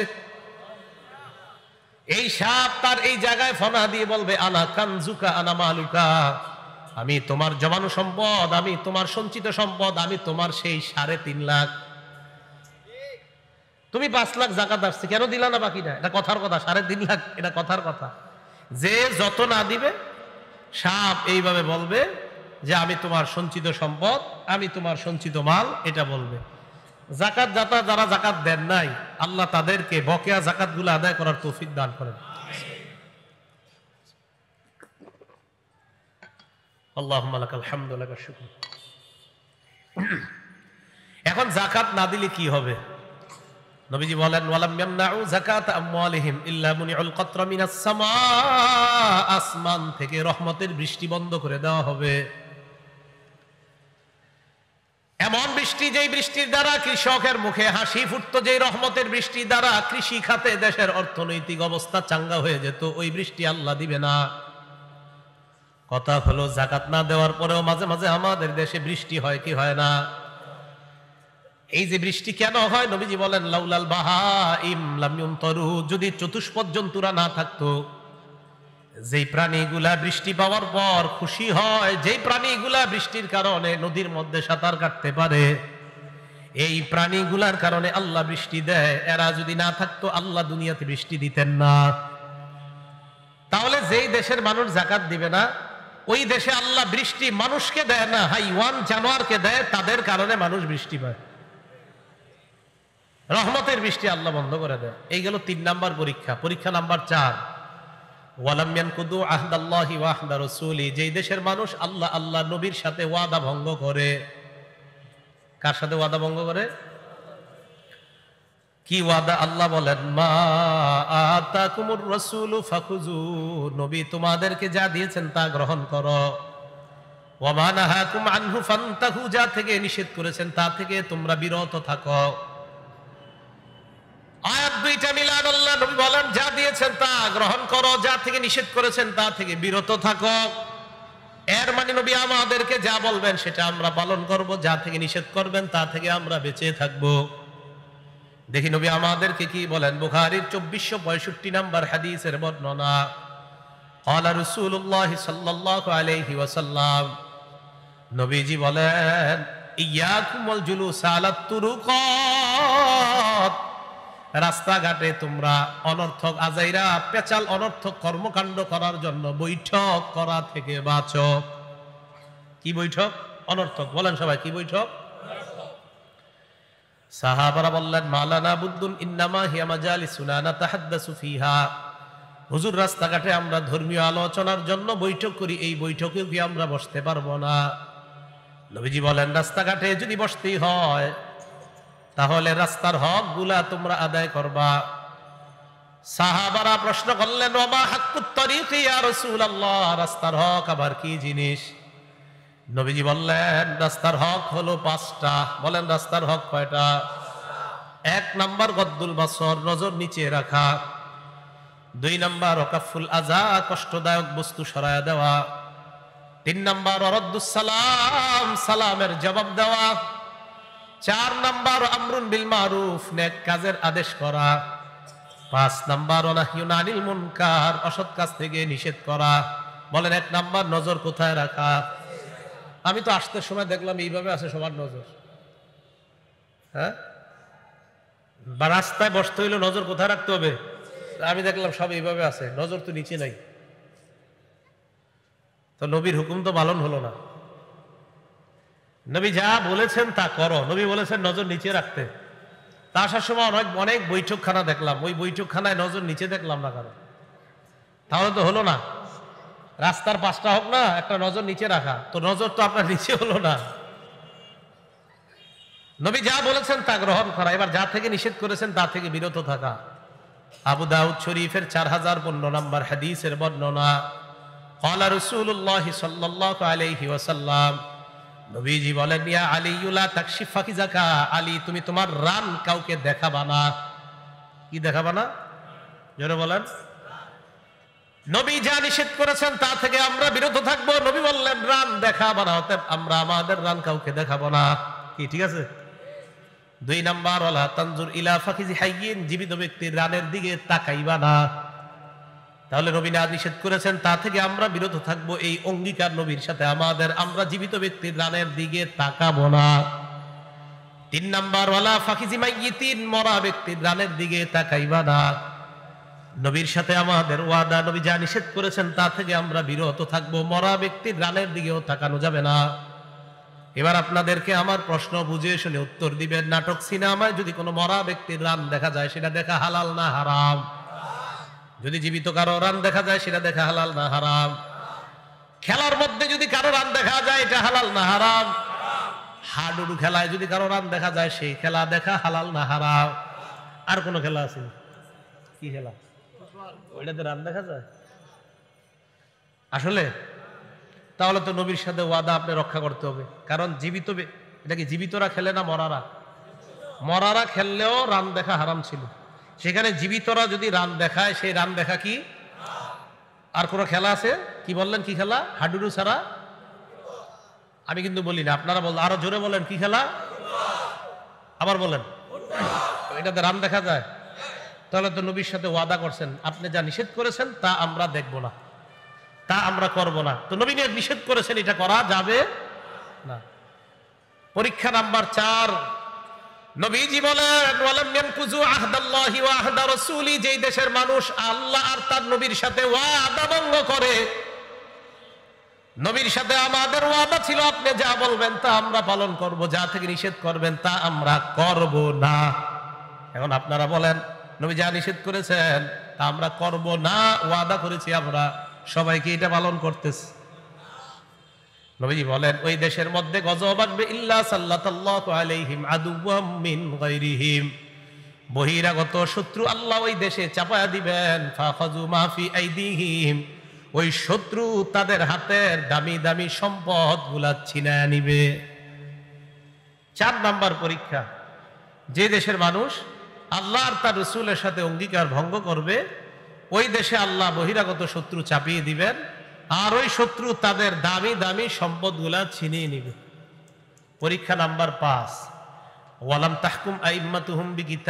এই সাপ তার এই জায়গায় ফনা দিয়ে বলবে, আনা কানজুকা আনা মালুকা, আমি তোমার জমানো সম্পদ, আমি তোমার সঞ্চিত সম্পদ, আমি তোমার সেই 3.5 লাখ। তুমি 5 লাখ যাকাত আসছে, কেন দিলা না বাকিটা? এটা কথার কথা। 3.5 লাখ এটা কথার কথা। যে যত না দিবে, সাপ এইভাবে বলবে যে আমি তোমার সঞ্চিত সম্পদ, আমি তোমার সঞ্চিত মাল, এটা বলবে। যাকাত যারা যাকাত দেন নাই, আল্লাহ তাদেরকে বকেয়া যাকাতগুলো আদায় করার তৌফিক দান করেন। আল্লাহুম্মা লাকাল হামদু ওয়া লাকাশ শুকর। এখন যাকাত না দিলে কি হবে? নবীজি বলেন, ওয়ালাম ইয়ামনাউ যাকাত আমওয়ালিহিম ইল্লা মুনিউল কতরা মিনাস সামা, আসমান থেকে রহমতের বৃষ্টি বন্ধ করে দেওয়া হবে। এমন বৃষ্টি, যেই বৃষ্টির দ্বারা কৃষকের মুখে হাসি ফুটতো, যেই রহমতের বৃষ্টির দ্বারা কৃষি খাতে দেশের অর্থনৈতিক অবস্থা চাঙ্গা হয়ে যেত, ওই বৃষ্টি আল্লাহ দিবে না। কথা হলো, যাকাত না দেওয়ার পরেও মাঝে মাঝে আমাদের দেশে বৃষ্টি হয় কি হয় না? এই যে বৃষ্টি কেন হয়, নবীজি বলেন, লাউলাল বাহাইম লাম ইউমতারু, যদি চতুষ্পদ জন্তুরা না থাকতো, যেই প্রাণীগুলা বৃষ্টি পাওয়ার পর খুশি হয়, যেই প্রাণীগুলা বৃষ্টির কারণে নদীর মধ্যে সাঁতার কাটতে পারে, এই প্রাণীগুলার কারণে আল্লাহ বৃষ্টি দেয়, এরা যদি না থাকতো আল্লাহ দুনিয়াতে বৃষ্টি দিতেন না। তাহলে যেই দেশের মানুষ যাকাত দিবে না, ওই দেশে আল্লাহ বৃষ্টি মানুষকে দেয় না, হাইওয়ান জানোয়ারকে দেয়, তাদের কারণে মানুষ বৃষ্টি পায়। রহমতের বৃষ্টি আল্লাহ বন্ধ করে দেয়। এই গেল 3 নাম্বার পরীক্ষা। পরীক্ষা নাম্বার 4, ওয়ালাম ইয়ানকুদু আহদাল্লাহি ওয়া আহদা রাসূলি, যেই দেশের মানুষ আল্লাহ নবীর সাথে ওয়াদা ভঙ্গ করে। কার সাথে ওয়াদা ভঙ্গ করে? কি ওয়াদা? আল্লাহ বলেন, মা আতাকুমুর রাসূলু ফাখুযু, নবী তোমাদেরকে যা দিয়েছেন তা গ্রহণ করো। ওয়া মা নাহাকুম আনহু ফান্তাহু, যা থেকে নিষেধ করেছেন তা থেকে তোমরা বিরত থাকো। আয়াত 2টা মিলান। আল্লাহ নবী বলেন, যা দিয়েছেন তা গ্রহণ করো, যা থেকে নিষেধ করেছেন তা থেকে বিরত থাকো। এর মানে নবী আমাদেরকে যা বলবেন সেটা আমরা পালন করব, যা থেকে নিষেধ করবেন তা থেকে আমরা বেঁচে থাকব। দেখি নবী আমাদেরকে কি বলেন। বুখারীর 2465 নাম্বার হাদিসের বর্ণনা, ক্বালা রাসূলুল্লাহ সাল্লাল্লাহু আলাইহি ওয়াসাল্লাম, নবীজি বলেন, ইয়াকুমুল জুলুস আলাত তুরুকাত, রাস্তাঘাটে তোমরা অনর্থক আজাইরা পেচাল অনর্থক কর্মকাণ্ড করার জন্য বৈঠক করা থেকে বাঁচো। কি বৈঠক? অনর্থক। বলেন সবাই, কি বৈঠক? সাহাবারা বললেন, মালানা বুদ্দুন ইন্নামা হিয়া মাজালিসুনা নাতাহাদ্দাসু ফিহা, হুজুর রাস্তাঘাটে আমরা ধর্মীয় আলোচনার জন্য বৈঠক করি, এই বৈঠকেও কি আমরা বসতে পারবো না? নবীজি বলেন, রাস্তাঘাটে যদি বসতেই হয় তাহলে রাস্তার হক গুলা তোমরা আদায় করবা। সাহাবারা প্রশ্ন করলেন, ওমা হাক্কুত তরিক ইয়া রাসূলুল্লাহ, রাস্তার হক আবার কি জিনিস? নবীজি বললেন, রাস্তার হক হলো 5টা। বলেন, রাস্তার হক কয়টা? 1 নাম্বার গদ্দুল বাসর, নজর নিচে রাখা। 2 নাম্বার ওয়াকাফুল আযা, কষ্টদায়ক বস্তু সরায়া দেওয়া। 3 নাম্বার রদ্দুস সালাম, সালামের জবাব দেওয়া। 4 নাম্বার আমরুন বিল মারুফ, নেক কাজের আদেশ করা। 5 নাম্বার নাহয়ুন আনিল মুনকার, অসৎ কাজ থেকে নিষেধ করা। বলেন, 1 নাম্বার নজর কোথায় রাখা? আমি তো আসতে সময় দেখলাম এইভাবে আছে সবার নজর। হ্যাঁ, বা রাস্তায় বসতে হইলে নজর কোথায় রাখতে হবে? আমি দেখলাম সব এইভাবে আছে, নজর তো নিচে নাই, তো নবীর হুকুম তো পালন হলো না। নবী যা বলেছেন তা করো, নবী বলেছেন নজর নিচে রাখতে। তা আসার সময় অনেক বৈঠকখানা দেখলাম, ওই বৈঠকখানায় নজর নিচে দেখলাম না কারো, তাহলে তো হলো না। রাস্তার পাশটা হোক না, একটা নজর নিচে রাখা, তো নজর তো আপনার নিচে হলো না। নবী যা বলেছেন তা গ্রহণ করা, এবার যা থেকে নিষেধ করেছেন তা থেকে বিরত থাকা। আবু দাউদ শরীফের 4052 নম্বর হাদিসের বর্ণনা, ক্বালা রাসূলুল্লাহ সাল্লাল্লাহু আলাইহি ওয়াসাল্লাম, নবীজি বলেন, ইয়া আলী লা তাকশিফ ফাকিজাকা, আলী তুমি তোমার রান কাউকে দেখাবা না। কি দেখাবা না? জোরে বলেন। নবী যা নিষেধ করেছেন তা থেকে আমরা বিরত থাকবো। নবী বললেন রান দেখাবা না, অতএব আমরা আমাদের রান কাউকে দেখাবো না। কি ঠিক আছে? 2 নাম্বার, ওয়ালা তানজুর ইলা ফাকিজি হাইয়িন, জীবিত ব্যক্তির রানের দিকে তাকাইবা না। তাহলে নবী না নিষেধ করেছেন তা থেকে আমরা বিরত থাকবো, এই অঙ্গীকার নবীর সাথে আমাদের, আমরা জীবিত ব্যক্তির রানের দিকে তাকাবো না। 3 নাম্বার, ওয়ালা ফাকিজি মাইয়িতিন, মরা ব্যক্তির রানের দিকে তাকাইবা না। নবীর সাথে আমাদের ওয়াদা, নবী যা নিষেধ করেছেন তা থেকে আমরা বিরত থাকবো, মরা ব্যক্তির রানের দিকেও তাকানো যাবে না। এবার আপনাদেরকে আমার প্রশ্ন বুঝে শুনে উত্তর দিবেন। নাটক সিনেমায় যদি কোনো মরা ব্যক্তির রান দেখা যায়, সেটা দেখা হালাল না হারাম? যদি জীবিত কারো রান দেখা যায়, সেটা দেখা হালাল না হারাম? খেলার মধ্যে যদি কারো রান দেখা যায়, এটা হালাল না হারাম? হাডুডু খেলায় যদি কারো রান দেখা যায়, সেই খেলা দেখা হালাল না হারাম? আর কোন খেলা আছে? কি খেলা? ওইটাতে রান দেখা যায় আসলে? তাহলে তো নবীর সাথে ওয়াদা আপনি রক্ষা করতে হবে, কারণ জীবিত, এটা কি জীবিতরা খেলে না মরারা? মরারা খেললেও রান দেখা হারাম ছিল, সেখানে জীবিতরা যদি রান দেখায়, সেই রান দেখা কি? আর কোন খেলা আছে? কি বললেন, কি খেলা? হাডুডু ছাড়া? আমি কিন্তু বলি না, আপনারা বলেন, আরো জোরে বলেন, কি খেলা? আবার বলেন। এটাতে রান দেখা যায়? তাহলে তো নবীর সাথে ওয়াদা করছেন, আপনি যা নিষেধ করেছেন তা আমরা দেখব না, তা আমরা করব না। তো নবী নিষেধ করেছেন, এটা করা যাবে না। পরীক্ষা নাম্বার 4, নবীজি বলেন, ওয়ালাম ইয়ানকুযু আহদাল্লাহি ওয়া আহদা রাসূলি, যেই দেশের মানুষ আল্লাহ আর তার নবীর সাথে ওয়াদা ভঙ্গ করে। নবীর সাথে আমাদের ওয়াদা ছিল, আপনি যা বলবেন তা আমরা পালন করব, যা থেকে নিষেধ করবেন তা আমরা করব না। এখন আপনারা বলেন, নবী যা নিষেধ করেছেন তা আমরা করব না, ওয়াদা করেছি আমরা, সবাইকে এটা পালন করতেছি। নবীজি বলেন, ওই দেশের মধ্যে গজব আসবে, ইল্লা সাল্লাতাল্লাহু আলাইহিম আদুওয়াম মিন গায়রিহিম, বহিরাগত শত্রু আল্লাহ ওই দেশে চাপায়া দিবেন। ফাখাযু মা ফি আইদিহিম, ওই শত্রু তাদের হাতের দামি দামি সম্পদ গুলা ছিনায় নিবে। 4 নাম্বার পরীক্ষা, যে দেশের মানুষ আল্লাহ আর তার রাসূলের সাথে অঙ্গীকার ভঙ্গ করবে, ওই দেশে আল্লাহ বহিরাগত শত্রু চাপিয়ে দিবেন, আর ওই শত্রু তাদের দামি দামি সম্পদগুলা ছিনিয়ে নিবে। পরীক্ষা নাম্বার 5, ওয়ালাম তাহকুম আইম্মাতুহুম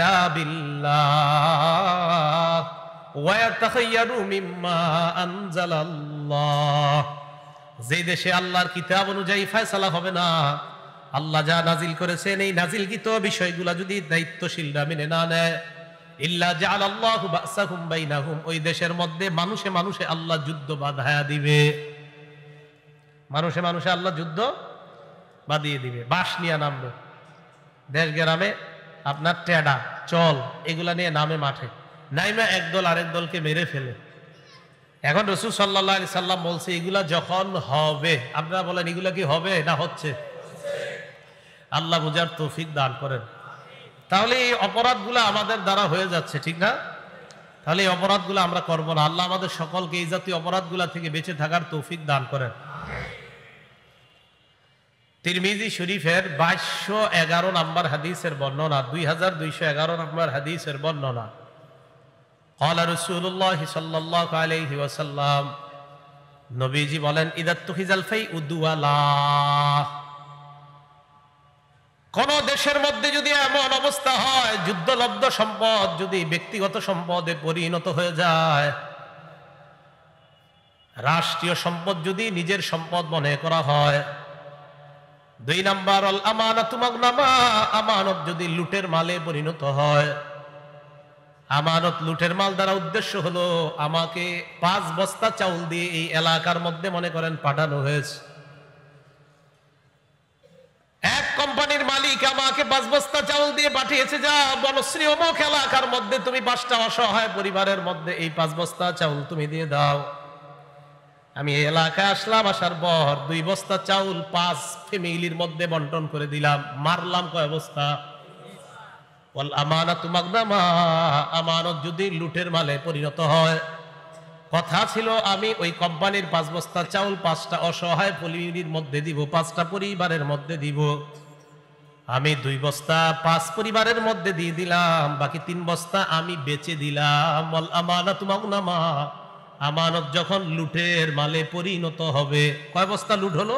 বিকিতাবিল্লাহ ওয়া ইয়াতাখায়্যারু মিম্মা আনজালাল্লাহ, যে দেশে আল্লাহর কিতাব অনুযায়ী ফয়সালা হবে না, আল্লাহ যা নাজিল করেছেন এই নাজিলকৃত বিষয়গুলা যদি দায়িত্বশীলরা মেনে না নেয়, ইল্লা জাআলাল্লাহু বাসাহুম বাইনাহুম, ওই দেশের মধ্যে মানুষে মানুষে আল্লাহ যুদ্ধ বাঁধায়া দিবে। মানুষে মানুষে আল্লাহ যুদ্ধ বাঁধিয়ে দিবে, বাঁশ নিয়ে নামবে। দেশ গ্রামে আপনার টেডা চল এগুলা নিয়ে নামে মাঠে, নাইমা একদল আরেক দলকে মেরে ফেলে। এখন রাসূল সাল্লাল্লাহু আলাইহি সাল্লাম বলছে, এগুলা যখন হবে, আপনারা বলেন এগুলা কি হবে না হচ্ছে? আল্লাহ বুঝার তৌফিক দান করেন। তাহলে এই অপরাধগুলো আমাদের দ্বারা হয়ে যাচ্ছে, ঠিক না? তাহলে এই অপরাধগুলো আমরা করব না। আল্লাহ আমাদের সকলকে এই জাতীয় অপরাধগুলো থেকে বেঁচে থাকার তৌফিক দান করেন। তিরমিজি শরীফের 2211 নম্বর হাদিসের বর্ণনা, 2211 নম্বর হাদিসের বর্ণনা, ক্বালা রাসূলুল্লাহ সাল্লাল্লাহু আলাইহি ওয়াসাল্লাম, নবীজি বলেন, ইদাত্তুখিজাল ফাইউ দুওয়ালা, কোন দেশের মধ্যে যদি এমন অবস্থা হয়, যুদ্ধলব্ধ সম্পদ যদি ব্যক্তিগত সম্পদে পরিণত হয়ে যায়, রাষ্ট্রীয় সম্পদ যদি নিজের সম্পদ মনে করা হয়, 2 নাম্বার আল আমানাতু মাগনামা, আমানত যদি লুটের মালে পরিণত হয়। আমানত লুটের মাল দ্বারা উদ্দেশ্য হলো আমাকে 5 বস্তা চাউল দিয়ে এই এলাকার মধ্যে মনে করেন পাঠানো হয়েছে। এক কোম্পানির মালিক আমাকে 5 বস্তা চাউল দিয়ে পাঠিয়েছে, যা বনশ্রী অমুক এলাকার মধ্যে তুমি 5টা অসহায় পরিবারের মধ্যে এই 5 বস্তা চাউল তুমি দিয়ে দাও। আমি এই এলাকায় আসলাম, আসার পর 2 বস্তা চাউল 5 ফ্যামিলির মধ্যে বন্টন করে দিলাম। মারলাম কয় বস্তা? ওয়াল আমানাতু মাগনামা, আমানত যদি লুটের মালে পরিণত হয়। কথা ছিল আমি ওই কোম্পানির 5 বস্তা চাউল 5টা অসহায় পরিবারের মধ্যে দিব, 5টা পরিবারের মধ্যে দিব। আমি 2 বস্তা 5 পরিবারের মধ্যে দিয়ে দিলাম, বাকি 3 বস্তা আমি বেচে দিলাম। ওয়াল আমানাতু মাগনামা, আমানত যখন লুটের মালে পরিণত হবে। কয় বস্তা লুট হলো?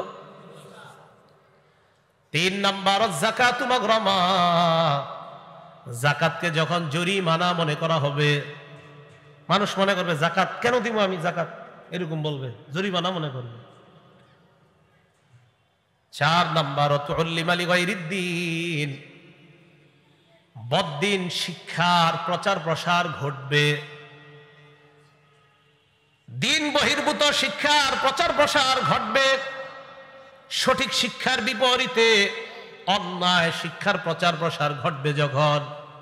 3 নাম্বার যাকাতু মাগরামা, যাকাতকে যখন জরিমানা মনে করা হবে। মানুষ মনে করবে যাকাত কেন দিব আমি, যাকাত এরকম বলবে, জরিমানা মনে করবে। 4 নাম্বার তুল্লিমা লিগাইরিদ্দিন, বদ্দিন শিক্ষার প্রচার প্রসার ঘটবে। দিন বহির্ভূত শিক্ষার প্রচার প্রসার ঘটবে। সঠিক শিক্ষার বিপরীতে অন্যায় শিক্ষার প্রচার প্রসার ঘটবে যখন।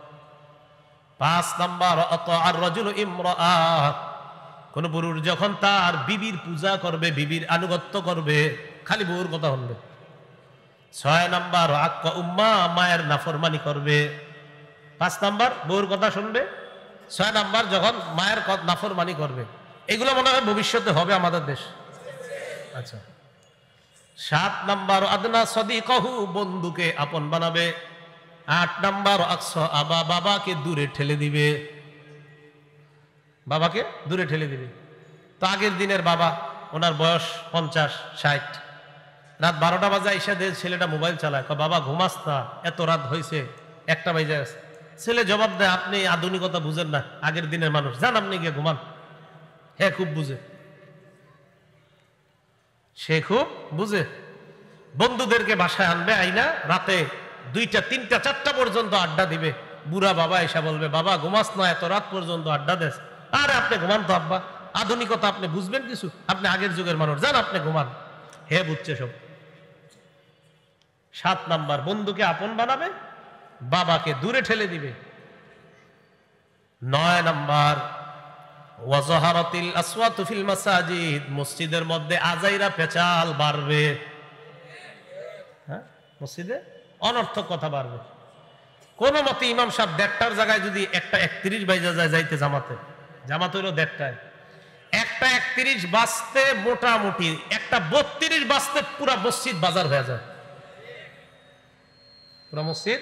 5 নাম্বার আতাআর রাজুলু ইমরাআহ, কোন পুরুষ যখন তার বিবির পূজা করবে, বিবির আনুগত্য করবে, খালি বউর কথা শুনবে। 6 নাম্বার আক্কা উম্মা, মায়ের নাফরমানি করবে। 5 নাম্বার বউর কথা শুনবে, 6 নাম্বার যখন মায়ের নাফরমানি করবে। এগুলো মনে হয় ভবিষ্যতে হবে আমাদের দেশ। আচ্ছা। 7 নাম্বার আদনা সদিকাহু, বন্ধুকে আপন বানাবে। 8 নাম্বার আকসা আবা, বাবাকে দূরে ঠেলে দিবে, বাবাকে দূরে ঠেলে দিবে। তো আগের দিনের বাবা, ওনার বয়স 50-60, রাত 12টা বাজে এসে ছেলেটা মোবাইল চালায়, বাবা ঘুমাস না, এত রাত হয়েছে, 1টা বাজে গেছে। ছেলে জবাব দেয়, আপনি আধুনিকতা বুঝেন না, আগের দিনের মানুষ, যান আপনি গিয়ে ঘুমান। হ্যাঁ খুব বুঝে, সে খুব বুঝে। বন্ধুদেরকে বাসায় আনবে, আইনা রাতে 2টা 3টা 4টা পর্যন্ত আড্ডা দিবে। বুড়া বাবা এসে বলবে, বাবা ঘুমাস না, এত রাত পর্যন্ত আড্ডা দেস। আরে আপনি ঘুমান তো আব্বা, আধুনিকতা আপনি বুঝবেন কিছু, আপনি আগের যুগের মানুষ, যান আপনি ঘুমান। হে বুঝছে সব। 7 নাম্বার বন্ধুকে আপন বানাবে, বাবাকে দূরে ঠেলে দিবে। 9 নাম্বার ওয়াজাহারাতিল আসওয়াতু ফিল মাসাজিদ, মসজিদের মধ্যে আজাইরা পেচাল বাড়বে। হ্যাঁ, মসজিদে অনর্থক কথা বাড়বে। কোন মতে ইমাম সাহেব 1টার জায়গায় যদি 1:31 বাইজা যায় যাইতে, জামাত হইল 1টায়, 1:31 বাজতে মোটামুটি 1:32 বাজতে পুরা মসজিদ বাজার হয়ে যায়, পুরা মসজিদ।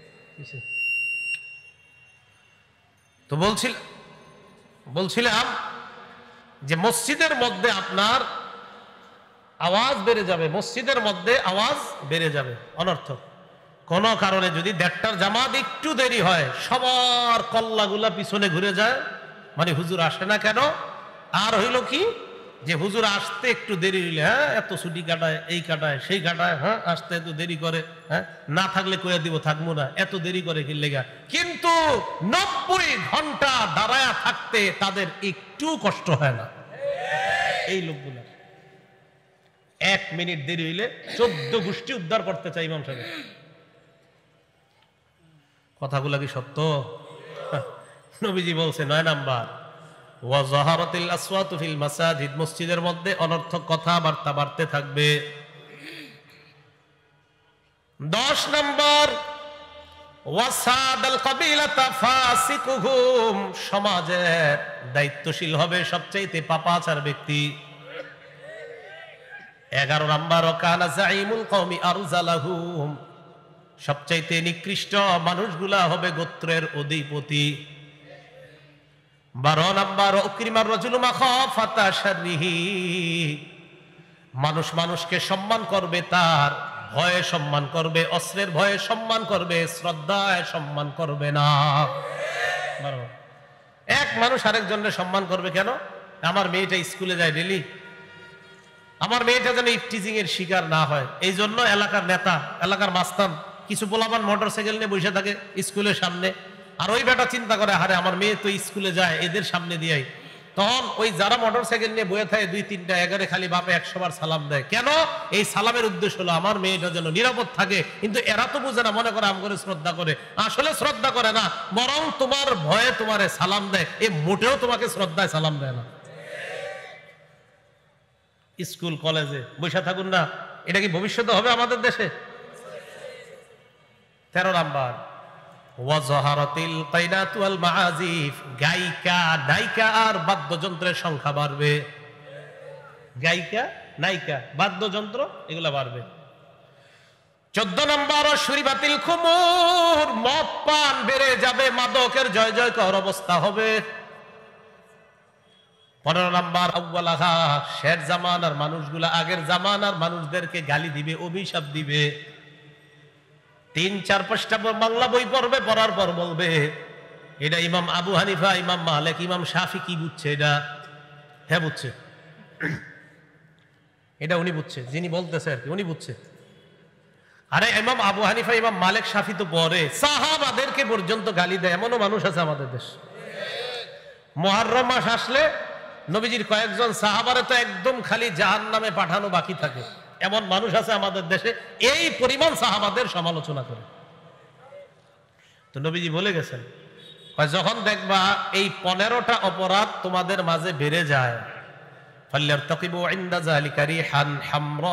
তো বলছিলাম যে মসজিদের মধ্যে আপনার আওয়াজ বেড়ে যাবে, মসজিদের মধ্যে আওয়াজ বেড়ে যাবে অনর্থক। কোন কারণে যদি 1টার জামাত একটু দেরি হয়, সবার কল্লাগুলা পিছনে ঘুরে যায়, মানে হুজুর আসে না কেন। আর হইল কি যে হুজুর আসতে একটু দেরি হইলে, হ্যাঁ এত ছুটি কাটায়, এই কাটায়, সেই কাটায়, হ্যাঁ আসতে এত দেরি করে, হ্যাঁ না থাকলে কয়ে দিব থাকবো না, এত দেরি করে কি লেগা। কিন্তু 90 ঘন্টা দাঁড়ায়া থাকতে তাদের একটু কষ্ট হয় না। এই লোকগুলা 1 মিনিট দেরি হইলে 14 গোষ্ঠী উদ্ধার করতে চাই ইমাম সাহেব। কথাগুলা কি সত্য? নবীজি বলছে 9 নাম্বার ওয়াজাহারাতিল আসওয়াতু ফিল মাসাজিদ, মসজিদের মধ্যে অনর্থক কথাবার্তা বাড়তে থাকবে। 10 নাম্বার ওয়াসাদাল কাবিলাতা ফাসিকুহুম, সমাজে দায়িত্বশীল হবে সবচাইতে পাপাচার ব্যক্তি। 11 নাম্বার কানা জাইমুল কওমি আরজালাহুম, সবচাইতে নিকৃষ্ট মানুষগুলা হবে গোত্রের অধিপতি। 12 নাম্বার উকরিমার রাজুলু মাখাফাতা শাররিহি, মানুষ মানুষকে সম্মান করবে, তার ভয়ে সম্মান করবে, অস্ত্রের ভয়ে সম্মান করবে, শ্রদ্ধায় সম্মান করবে না। এক মানুষ আরেকজনের সম্মান করবে কেন? আমার মেয়েটা স্কুলে যায় ডেলি, আমার মেয়েটা যেন ইফটিজিং এর শিকার না হয়, এই জন্য এলাকার নেতা, এলাকার মাস্তান কিছু পোলাপান মোটরসাইকেল নিয়ে বসে থাকে স্কুলের সামনে, আর ওই বেটা চিন্তা করে হারে আমার মেয়ে তো স্কুলে যায়, এদের সামনে দিয়াই। তখন ওই যারা মোটরসাইকেল নিয়ে বয়ে থাকে 2-3টা এগারে খালি বাপে 100 বার সালাম দেয়। কেন? এই সালামের উদ্দেশ্য হলো আমার মেয়েটা যেন নিরাপদ থাকে। কিন্তু এরা তো বুঝে না, মনে করে আম করে শ্রদ্ধা করে, আসলে শ্রদ্ধা করে না, বরং তোমার ভয়ে তোমারে সালাম দেয়। এ মোটেও তোমাকে শ্রদ্ধায় সালাম দেয় না। স্কুল কলেজে বসে থাকুন না, এটা কি ভবিষ্যতে হবে আমাদের দেশে? 13 নাম্বার, ওয়াজহারাতিল কাইনাতু ওয়াল মাআজিফ, গায়িকা নায়িকা আর বাদ্যযন্ত্রের সংখ্যা বাড়বে। গায়িকা নায়িকা বাদ্যযন্ত্র এগুলা বাড়বে। 14 নাম্বার, শুরিবাতিল খুমুর, মদ পান বেড়ে যাবে, মাদকের জয় জয়কার অবস্থা হবে। 15 নাম্বার, আউয়ালাহা, শের জামানার মানুষগুলা আগের জামানার মানুষদেরকে গালি দিবে, অভিশাপ দিবে। 3-4 পৃষ্ঠা বাংলা বই পড়বে, পড়ার পর বলবে এটা ইমাম আবু হানিফা, ইমাম মালিক, ইমাম শাফি কি বুঝছে এটা? হ্যাঁ বুঝছে, এটা উনি বুঝছে, যিনি বলতেছে আর কি উনি বুঝছে। আরে ইমাম আবু হানিফা, ইমাম মালিক, শাফি তো পড়ে, সাহাবাদেরকে পর্যন্ত গালি দেয়, এমনও মানুষ আছে আমাদের দেশ। মুহররম মাস আসলে নবীজির কয়েকজন সাহাবারে তো একদম খালি জাহান্নামে পাঠানো বাকি থাকে, এমন মানুষ আছে আমাদের দেশে, এই পরিমাণ সাহাবাদের সমালোচনা করে। তো নবীজি বলে গেছেন, যখন দেখবা এই 15টা অপরাধ তোমাদের মাঝে বেড়ে যায়, ফাল্যারতাকিবু ইনদা যালিকা রিহান হামরা,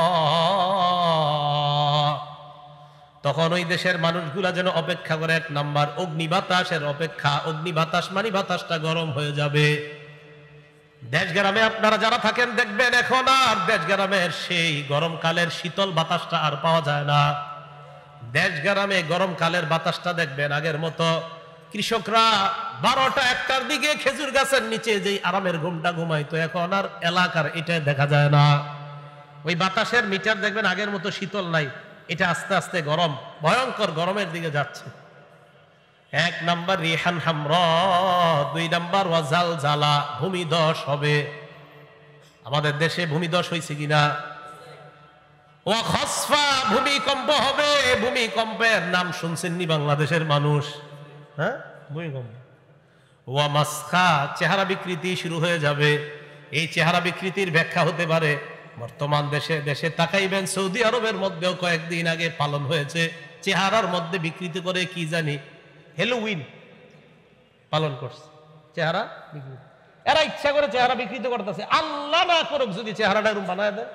তখন ওই দেশের মানুষগুলা যেন অপেক্ষা করে 1 নাম্বার অগ্নি বাতাসের অপেক্ষা। অগ্নি বাতাস মানে বাতাসটা গরম হয়ে যাবে। দেশ গ্রামে আপনারা যারা থাকেন দেখবেন এখন আর দেশ গ্রামের সেই গরমকালের শীতল বাতাসটা আর পাওয়া যায় না। দেশ গ্রামে গরমকালের বাতাসটা দেখবেন আগের মতো কৃষকরা 12টা 1টার দিকে খেজুর গাছের নিচে যেই আরামের ঘুমটা ঘুমাইতো, এখন আর এলাকার এটা দেখা যায় না। ওই বাতাসের মিটার দেখবেন আগের মতো শীতল নাই, এটা আস্তে আস্তে গরম, ভয়ঙ্কর গরমের দিকে যাচ্ছে। 1 নাম্বার রিহান হামরা, 2 নাম্বার ওয়াজাল জালা, ভূমিধস হবে। আমাদের দেশে ভূমিধস হয়েছে কিনা? ওয়া খসফা, ভূমিকম্প হবে। ভূমিকম্পের নাম শুনছেননি বাংলাদেশের মানুষ? হ্যাঁ, ভূমিকম্প। ওয়া মাসখা, চেহারা বিকৃতি শুরু হয়ে যাবে। এই চেহারা বিকৃতির ব্যাখ্যা হতে পারে বর্তমান দেশে তাকাইবেন, সৌদি আরবের মধ্যেও কয়েকদিন আগে পালন হয়েছে, চেহারার মধ্যে বিকৃতি করে কি জানি হ্যালোউইন পালন করছে, চেহারা বিকৃতি। এরা ইচ্ছা করে চেহারা বিকৃত করতেছে, আল্লাহ না করুক যদি চেহারাটা এরকম বানায় দেয়।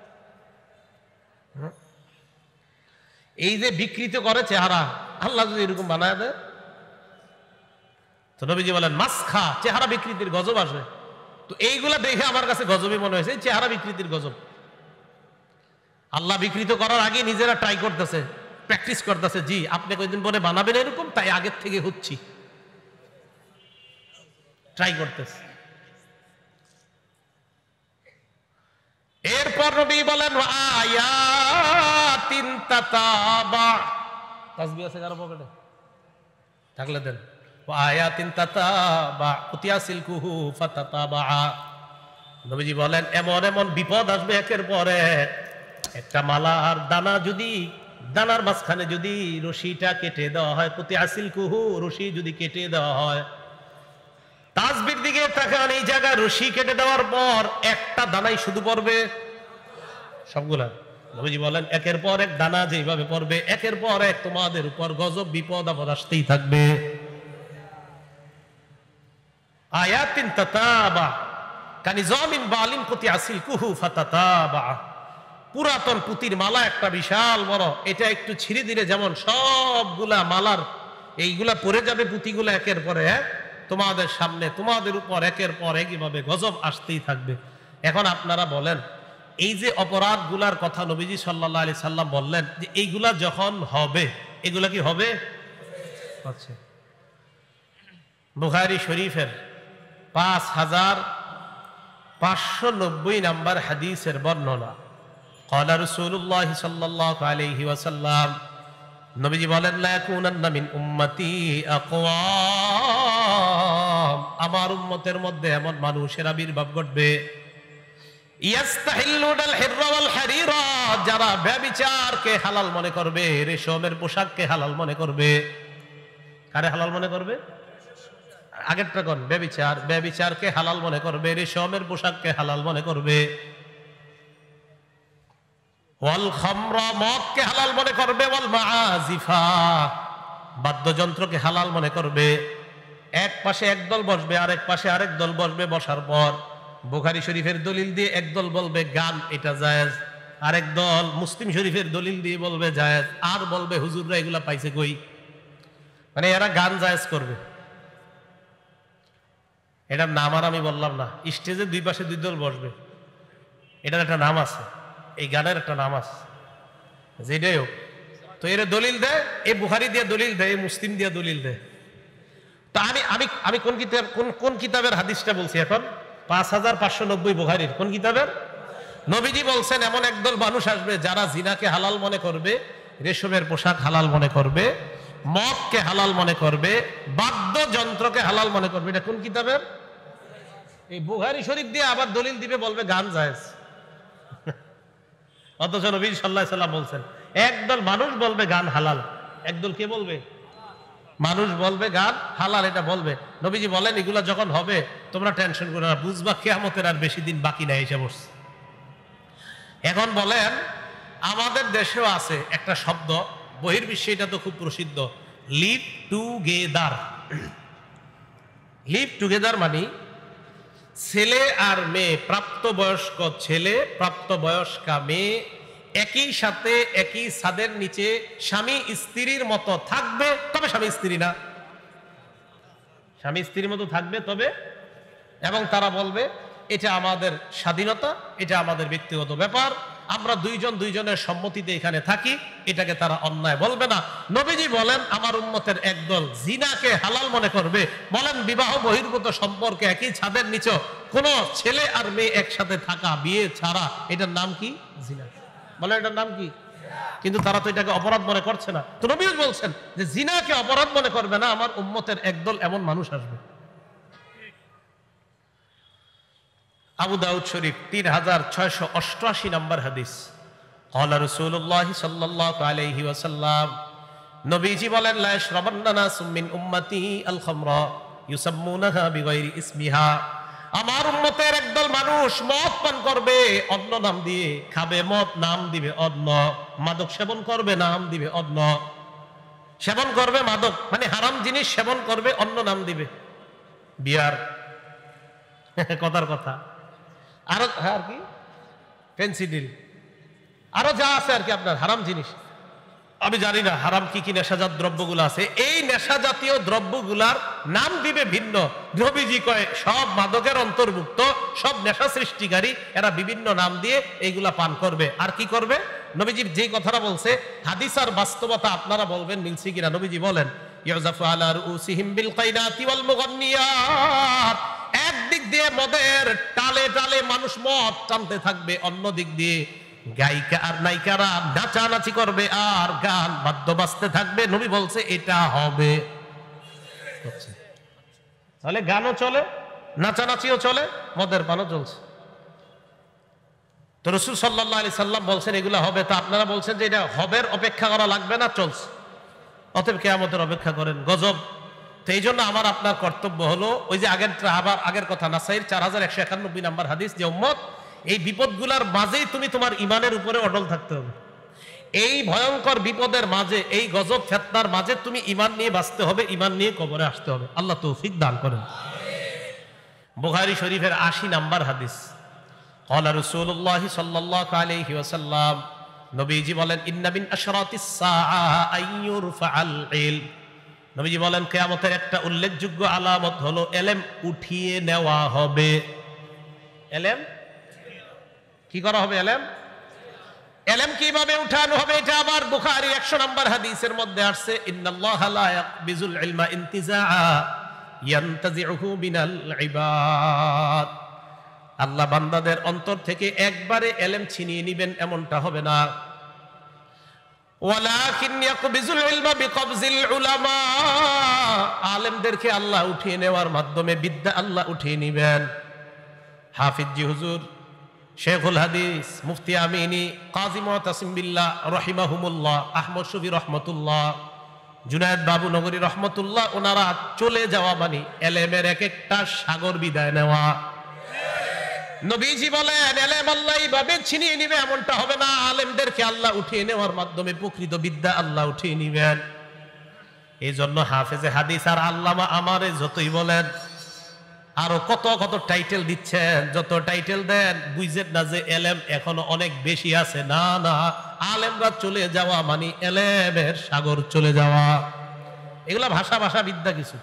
এই যে বিকৃত করে চেহারা, আল্লাহ যদি এরকম বানায় দেয়, তো নবীজি বলেন মাসখা, চেহারা বিকৃতির গজব আসে। তো এইগুলা দেখে আমার কাছে গজবই মনে হয়েছে, চেহারা বিকৃতির গজব। আল্লাহ বিকৃত করার আগে নিজেরা ট্রাই করতেছে, প্র্যাকটিস করতেছে। জি, আপনি কয়েকদিন পরে বানাবেন এরকম, তাই আগের থেকে হচ্ছি, ট্রাই করতেছে। এরপর নবী বলেন আয়াতিন তাতাবা, তাসবিহ আছে কারো পকেটে থাকলে দেন। আয়াতিন তাতাবা কুতিয়াসিলকুহু ফাতাতাবা, নবীজি বলেন এমন এমন বিপদ আসবে একের পর এক। একটা মালার দানা যদি, দানার মাঝখানে যদি রশিটা কেটে দেওয়া হয়, কুতিয়াসিলকুহু, রশি যদি কেটে দেওয়া হয়, তাসবির দিকে তাকান, এই জায়গায় রশি কেটে দেওয়ার পর একটা দানাই শুধু পড়বে সবগুলা? নবীজি বলেন একের পর এক দানা যেভাবে পড়বে, একের পর এক তোমাদের উপর গজব বিপদ আপদ আসতেই থাকবে। আয়াতিন তাতাবা কানিজামিন বালিন কুতিয়াসিলকুহু ফাতাতাবা, পুরাতন পুতির মালা একটা বিশাল বড়, এটা একটু ছিঁড়ে দিলে যেমন সবগুলা মালার এইগুলা পড়ে যাবে, পুঁতিগুলা একের পরে এক তোমাদের সামনে, তোমাদের উপর একের পর একইভাবে গজব আসতেই থাকবে। এখন আপনারা বলেন, এই যে অপরাধগুলার কথা নবীজি সাল্লাল্লাহু আলাইহি সাল্লাম বললেন যে এইগুলা যখন হবে, এগুলা কি হবে? আচ্ছা, বুখারী শরীফের 5590 নাম্বার হাদিসের বর্ণনা। ক্বালা রাসূলুল্লাহ সাল্লাল্লাহু আলাইহি ওয়াসাল্লাম, নবীজি বলেন লা ইয়াকুনান্না মিন উম্মতি আকওয়াম, আমার উম্মতের মধ্যে এমন মানুষের আবির্ভাব ঘটবে, ইয়াস্তাহিল্লুনাল হিররা ওয়াল হারিরা, যারা ব্যভিচারকে হালাল মনে করবে, রেশমের পোশাককে হালাল মনে করবে। কারে হালাল মনে করবে? আগেরটা কোন? ব্যভিচার। ব্যভিচারকে হালাল মনে করবে, রেশমের পোশাককে হালাল মনে করবে। ওয়াল খামরা, মদকে হালাল মনে করবে। ওয়াল মাআজিফা, বাদ্যযন্ত্রকে হালাল মনে করবে। এক পাশে একদল বসবে, আরেক পাশে আরেক দল বসবে। বসার পর বুখারী শরীফের দলিল দিয়ে একদল বলবে গান এটা জায়েজ, আরেক দল মুসলিম শরীফের দলিল দিয়ে বলবে জায়েজ, আর বলবে হুজুররা এগুলা পাইছে কই। মানে এরা গান জায়েজ করবে। এটার নাম আর আমি বললাম না। স্টেজে দুই পাশে দুই দল বসবে, এটার একটা নাম আছে, এই গানের একটা নাম আছে, যেটাই হোক। তো এর দলিল দেয়, এই বুখারী দিয়ে দলিল দেয়, এই মুসলিম দিয়ে দলিল দেয়। তো আমি কোন কিতাবের হাদিসটা বলছি এখন? 5590 বুখারীর কোন কিতাবের? নবীজি বলছেন এমন একদল মানুষ আসবে যারা জিনাকে হালাল মনে করবে, রেশমের পোশাক হালাল মনে করবে, মদকে হালাল মনে করবে, বাদ্যযন্ত্রকে হালাল মনে করবে। এটা কোন কিতাবের? এই বুখারী শরীফ দিয়ে আবার দলিল দিবে, বলবে গান জায়েজ। অথচ নবী সাল্লাল্লাহু আলাইহি সাল্লাম বলছেন একদল মানুষ বলবে গান হালাল, একদল কে বলবে? মানুষ বলবে গান হালাল, এটা বলবে। নবীজি বলেন এগুলা যখন হবে তোমরা টেনশন করো না, বুঝবা কিয়ামতের আর বেশি দিন বাকি নাই এসে বসছে। এখন বলেন আমাদের দেশেও আছে একটা শব্দ, বহির্বিশ্বে এটা তো খুব প্রসিদ্ধ, লিভ টুগেদার। লিভ টুগেদার মানে ছেলে আর মেয়ে, প্রাপ্তবয়স্ক ছেলে প্রাপ্তবয়স্কা মেয়ে একই সাথে একই ছাদের নিচে স্বামী স্ত্রীর মতো থাকবে, তবে স্বামী স্ত্রী না, স্বামী স্ত্রীর মতো থাকবে তবে, এবং তারা বলবে এটা আমাদের স্বাধীনতা, এটা আমাদের ব্যক্তিগত ব্যাপার, আমরা দুইজনের সম্মতিতে এখানে থাকি, এটাকে তারা অন্যায় বলবে না। নবীজি বলেন আমার উম্মতের একদল জিনাকে হালাল মনে করবে। বলেন বিবাহ বহির্ভূত সম্পর্কে একই ছাদের নিচে কোন ছেলে আর মেয়ে একসাথে থাকা, বিয়ে ছাড়া, এটার নাম কি? জিনা। বলেন এটার নাম কি? কিন্তু তারা তো এটাকে অপরাধ মনে করছে না। তো নবী বলছেন যে জিনাকে অপরাধ মনে করবে না আমার উম্মতের একদল এমন মানুষ আসবে। আবু দাউদ শরীফ 3688 নম্বর হাদিস। ক্বালা রাসূলুল্লাহ সাল্লাল্লাহু আলাইহি ওয়াসাল্লাম, নবীজি বলেন লা ইয়াশরাবান্না নাসুম মিন উম্মতি আল খামরা ইউসাম্মুনাহা বিগাইরি ইসমিহা, আমার উম্মতের একদল মানুষ মদ পান করবে অন্য নাম দিয়ে, খাবে মদ নাম দিবে অন্য, মাদক সেবন করবে নাম দিবে অন্য, সেবন করবে মাদক মানে হারাম জিনিস সেবন করবে অন্য নাম দিবে, বিয়ার, কথার কথা, আরো আর কি ফেন্সিডিল, আরো যা আছে আর কি আপনার হারাম জিনিস। আমি জানি না হারাম কি কি নেশাজাত দ্রব্যগুলো আছে, এই নেশা জাতীয় দ্রব্যগুলার নাম দিবে ভিন্ন। নবীজি কয় সব মাদকের অন্তর্ভুক্ত, সব নেশা সৃষ্টিকারী, এরা বিভিন্ন নাম দিয়ে এইগুলা পান করবে। আর কি করবে? নবীজি যে কথাটা বলছে হাদিস আর বাস্তবতা আপনারা বলবেন মিলছে কিনা। নবীজি বলেন ইউজাফু আলা রুসিহিম বিল কাইনাতি ওয়াল মুগান্নিয়াত, একদিক দিয়ে মদের টালে টালে মানুষ মদ টানতে থাকবে, অন্য দিক দিয়ে গায়িকা আর নায়িকারা নাচানাচি করবে আর গান বাদ্য বাজতে থাকবে। নবী বলছে এটা হবে। তাহলে গানও চলে, নাচানাচিও চলে, মদের পানও চলছে। তো রাসূল সাল্লাল্লাহু আলাইহি সাল্লাম বলছেন এগুলো হবে, তা আপনারা বলছেন যে এটা হবের অপেক্ষা করা লাগবে না, চলছে, অতএব কিয়ামতের অপেক্ষা করেন। গজব। তো এই জন্য আমার আপনার কর্তব্য হলো ওই যে আগের কথা, নাসাইর 4191 নম্বর হাদিস, যে উম্মত এই বিপদগুলার মাঝেই তুমি তোমার ইমানের উপরে অটল থাকতে হবে। এই ভয়ঙ্কর বিপদের মাঝে, এই গজব ফিতনার মাঝে তুমি ইমান নিয়ে বাঁচতে হবে, ইমান নিয়ে কবরে আসতে হবে। আল্লাহ তৌফিক দান করেন। বুখারী শরীফের 80 নম্বর হাদিস। ক্বালা রাসূলুল্লাহ সাল্লাল্লাহু আলাইহি ওয়াসাল্লাম, নবীজি বলেন ইন্না মিন আশরাতিস সাআ আইয়ুরফাআল ইলম, নবীজি বলেন কিয়ামতের একটা উল্লেখযোগ্য আলামত হলো ইলম উঠিয়ে নেওয়া হবে। ইলম কি করা হবে? ইলম কিভাবে উঠানো হবে? এটা আবার বুখারী 100 নম্বর হাদিসের মধ্যে আসছে, ইন্নাল্লাহা লা ইয়াকবিজুল ইলমা ইনতিজাআ ইয়ানতাজিউহু মিনাল ইবাদ, আল্লাহ বান্দাদের অন্তর থেকে একবারে ইলম ছিনিয়ে নেবেন এমনটা হবে না। ওয়ালাকিন ইয়াকবিজুল ইলমা বিকবজিল উলামা, আলেমদেরকে আল্লাহ উঠিয়ে নেওয়ার মাধ্যমে বিদ্যা আল্লাহ উঠিয়ে নেবেন। হাফিজ জি হুজুর শেখুল হাদিস মুফতি আমিনী কাজী মুতাসিম বিল্লাহ রহিমাহুমুল্লাহ, আহমদ শফি রহমতুল্লাহ, জুনায়েদ বাবু নগরী রহমতুল্লাহ, ওনারা চলে যাওয়া মানে এলেমের এক একটা সাগর বিদায় নেওয়া। নবীজি বলেন এলেম আল্লাহ এইভাবে ছিনিয়ে নিবে এমনটা হবে না, আলেমদেরকে আল্লাহ উঠিয়ে নেওয়ার মাধ্যমে প্রকৃত বিদ্যা আল্লাহ উঠিয়ে নিবেন। এই জন্য হাফেজে হাদিস আর আল্লামা আমারে যতই বলেন, আরো কত কত টাইটেল দিচ্ছেন, যত টাইটেল দেন বুঝেন না যে এলেম এখনো অনেক বেশি আছে। না না, আলেমরা চলে যাওয়া মানে এলেমের সাগর চলে যাওয়া। এগুলা ভাষা ভাষা বিদ্যা কিছু,